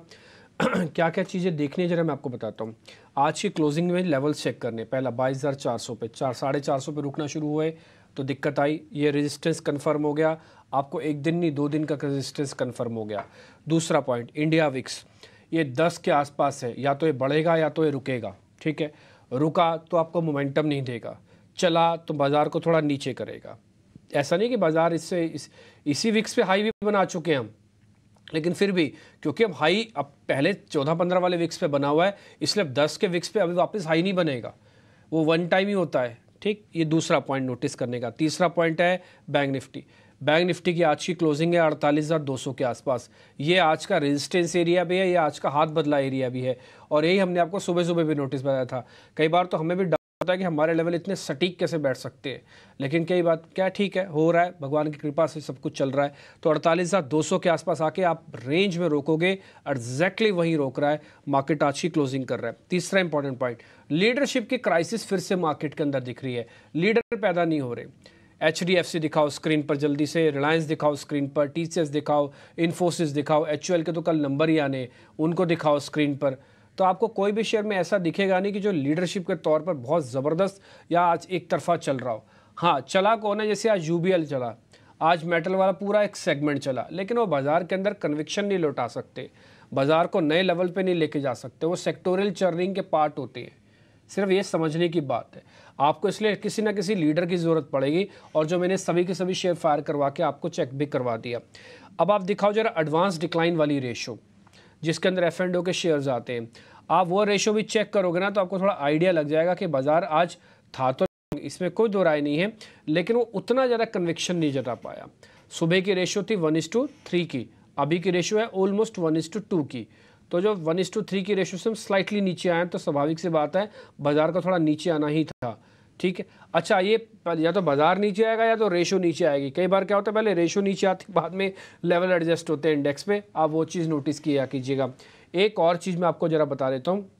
[SPEAKER 2] क्या क्या चीज़ें देखनी है जरा मैं आपको बताता हूँ। आज की क्लोजिंग में लेवल्स चेक करने, पहला बाईस हज़ार चार सौ पे चार साढ़े चार सौ पे रुकना शुरू हुए तो दिक्कत आई, ये रेजिस्टेंस कंफर्म हो गया। आपको एक दिन नहीं दो दिन का रेजिस्टेंस कंफर्म हो गया। दूसरा पॉइंट, इंडिया विक्स ये दस के आसपास है, या तो ये बढ़ेगा या तो ये रुकेगा। ठीक है, रुका तो आपको मोमेंटम नहीं देगा, चला तो बाज़ार को थोड़ा नीचे करेगा। ऐसा नहीं कि बाज़ार इससे इस, इसी विक्स पे हाई भी बना चुके हैं हम, लेकिन फिर भी क्योंकि अब हाई अब पहले चौदह पंद्रह वाले विक्स पे बना हुआ है, इसलिए अब दस के विक्स पे अभी वापस हाई नहीं बनेगा, वो वन टाइम ही होता है। ठीक, ये दूसरा पॉइंट नोटिस करने का। तीसरा पॉइंट है बैंक निफ्टी। बैंक निफ्टी की आज की क्लोजिंग है अड़तालीस हज़ार दो सौ के आसपास। ये आज का रेजिस्टेंस एरिया भी है, ये आज का हाथ बदला एरिया भी है, और यही हमने आपको सुबह सुबह भी नोटिस बताया था। कई बार तो हमें भी होता है कि हमारे लेवल इतने सटीक कैसे बैठ सकते हैं, लेकिन कई बात क्या ठीक है, हो रहा है, भगवान की कृपा से सब कुछ चल रहा है। तो अड़तालीस हज़ार दो सौ के आसपास आके आप रेंज में रोकोगे, एग्जैक्टली वहीं रोक रहा है मार्केट, आज की क्लोजिंग कर रहा है। तीसरा इंपॉर्टेंट पॉइंट, लीडरशिप की क्राइसिस फिर से मार्केट के अंदर दिख रही है, लीडर पैदा नहीं हो रहे। एच डी एफ सी दिखाओ स्क्रीन पर जल्दी से, रिलायंस दिखाओ स्क्रीन पर, टी सी एस दिखाओ, इन्फोसिस दिखाओ, एच यू एल के तो कल नंबर ही आने, उनको दिखाओ स्क्रीन पर। तो आपको कोई भी शेयर में ऐसा दिखेगा नहीं कि जो लीडरशिप के तौर पर बहुत ज़बरदस्त या आज एक तरफा चल रहा हो। हाँ, चला कौन है, जैसे आज यू बी एल चला, आज मेटल वाला पूरा एक सेगमेंट चला, लेकिन वो बाज़ार के अंदर कन्विक्शन नहीं लौटा सकते, बाज़ार को नए लेवल पे नहीं लेके जा सकते, वो सेक्टोरियल चर्निंग के पार्ट होते हैं। सिर्फ ये समझने की बात है, आपको इसलिए किसी ना किसी लीडर की ज़रूरत पड़ेगी, और जो मैंने सभी के सभी शेयर फायर करवा के आपको चेक भी करवा दिया। अब आप दिखाओ जरा एडवांस डिक्लाइन वाली रेशो, जिसके अंदर एफ एंड ओ के शेयर्स आते हैं, आप वो रेशो भी चेक करोगे ना तो आपको थोड़ा आइडिया लग जाएगा कि बाज़ार आज था तो, इसमें कोई दो राय नहीं है, लेकिन वो उतना ज़्यादा कन्विक्शन नहीं जता पाया। सुबह की रेशियो थी वन इज टू थ्री की, अभी की रेशियो है almost one is to two की। तो जो वन इज टू थ्री की रेशियो से हम स्लाइटली नीचे आए तो स्वाभाविक सी बात है बाजार का थोड़ा नीचे आना ही था। ठीक है, अच्छा ये या तो बाजार नीचे आएगा या तो रेशो नीचे आएगी। कई बार क्या होता है पहले रेशो नीचे आती बाद में लेवल एडजस्ट होते हैं इंडेक्स पे, आप वो चीज़ नोटिस किया कीजिएगा। एक और चीज़ मैं आपको ज़रा बता देता हूँ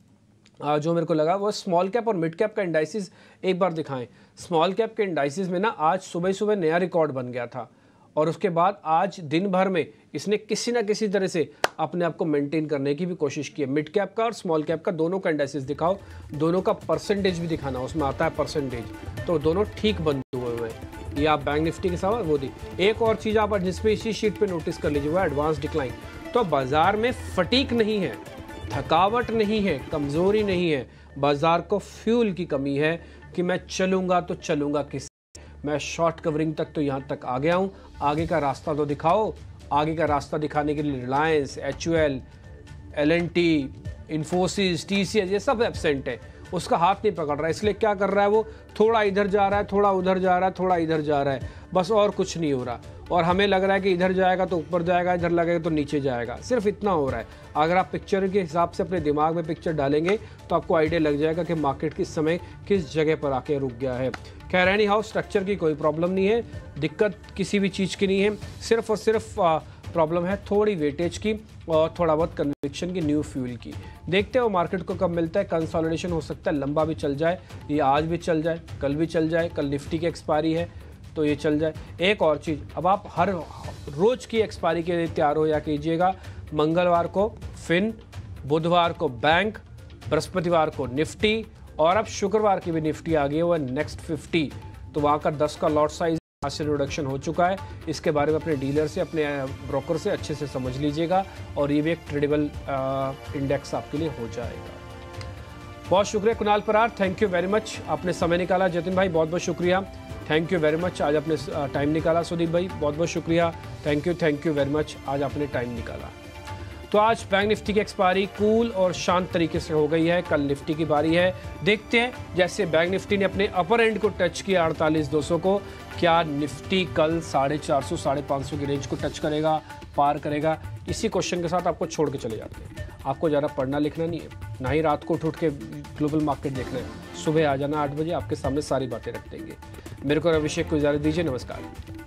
[SPEAKER 2] जो मेरे को लगा वो स्मॉल कैप और मिड कैप का इंडाइसिस एक बार दिखाएं। स्मॉल कैप के इंडाइसिस में ना आज सुबह सुबह नया रिकॉर्ड बन गया था और उसके बाद आज दिन भर में इसने किसी ना किसी तरह से अपने आप को मेंटेन करने की भी कोशिश की है। मिड कैप का और स्मॉल कैप का दोनों का इंडाइसिस दिखाओ, दोनों का परसेंटेज भी दिखाना, उसमें आता है परसेंटेज, तो दोनों ठीक बंद हुए हुए हैं। ये आप बैंक निफ्टी के साथ वो दी। एक और चीज़ आप जिसपे इसी शीट पे नोटिस कर लीजिए वो एडवांस डिक्लाइन। तो बाजार में फटीक नहीं है, थकावट नहीं है, कमज़ोरी नहीं है, बाजार को फ्यूल की कमी है कि मैं चलूँगा तो चलूँगा किस, मैं शॉर्ट कवरिंग तक तो यहाँ तक आ गया हूँ, आगे का रास्ता तो दिखाओ। आगे का रास्ता दिखाने के लिए Reliance, H U L, L N T, Infosys, T C S ये सब एब्सेंट है, उसका हाथ नहीं पकड़ रहा है। इसलिए क्या कर रहा है वो, थोड़ा इधर जा रहा है, थोड़ा उधर जा रहा है, थोड़ा इधर जा रहा है, बस और कुछ नहीं हो रहा। और हमें लग रहा है कि इधर जाएगा तो ऊपर जाएगा, इधर लगेगा तो नीचे जाएगा, सिर्फ इतना हो रहा है। अगर आप पिक्चर के हिसाब से अपने दिमाग में पिक्चर डालेंगे तो आपको आइडिया लग जाएगा कि मार्केट किस समय किस जगह पर आके रुक गया है। खैर एनी हाउ स्ट्रक्चर की कोई प्रॉब्लम नहीं है, दिक्कत किसी भी चीज़ की नहीं है, सिर्फ और सिर्फ प्रॉब्लम है थोड़ी वेटेज की और थोड़ा बहुत कन्विक्शन की, न्यू फ्यूल की। देखते हो मार्केट को कब मिलता है। कंसोलिडेशन हो सकता है लंबा भी चल जाए, ये आज भी चल जाए, कल भी चल जाए, कल निफ्टी की एक्सपायरी है तो ये चल जाए। एक और चीज़, अब आप हर रोज़ की एक्सपायरी के लिए तैयार हो या कीजिएगा। मंगलवार को फिन, बुधवार को बैंक, बृहस्पतिवार को निफ्टी और अब शुक्रवार की भी निफ्टी आ गई है, वो नेक्स्ट फिफ्टी। तो वहाँ का दस का लॉट साइज से रिडक्शन हो चुका है। इसके बारे में अपने डीलर से, अपने ब्रोकर से अच्छे से समझ लीजिएगा और ये भी एक ट्रेडेबल इंडेक्स आपके लिए हो जाएगा। बहुत शुक्रिया Kunal Parar, thank you very much, आपने समय निकाला। जतिन भाई बहुत बहुत शुक्रिया, थैंक यू वेरी मच, आज आपने टाइम निकाला। सुदीप भाई बहुत बहुत शुक्रिया, thank you thank you very much, आज आपने टाइम निकाला। तो आज बैंक निफ्टी की एक्सपायरी कूल और शांत तरीके से हो गई है। कल निफ्टी की बारी है, देखते हैं जैसे बैंक निफ्टी ने अपने अपर एंड को टच किया अड़तालीस दो सौ को, क्या निफ्टी कल साढ़े चार सौ साढ़े पाँच सौ की रेंज को टच करेगा, पार करेगा। इसी क्वेश्चन के साथ आपको छोड़ के चले जाते हैं। आपको ज़्यादा पढ़ना लिखना नहीं है, ना ही रात को उठ उठ के ग्लोबल मार्केट देखना है। सुबह आ जाना आठ बजे, आपके सामने सारी बातें रख देंगे। मेरे को अभिषेक को इजाज़त दीजिए, नमस्कार।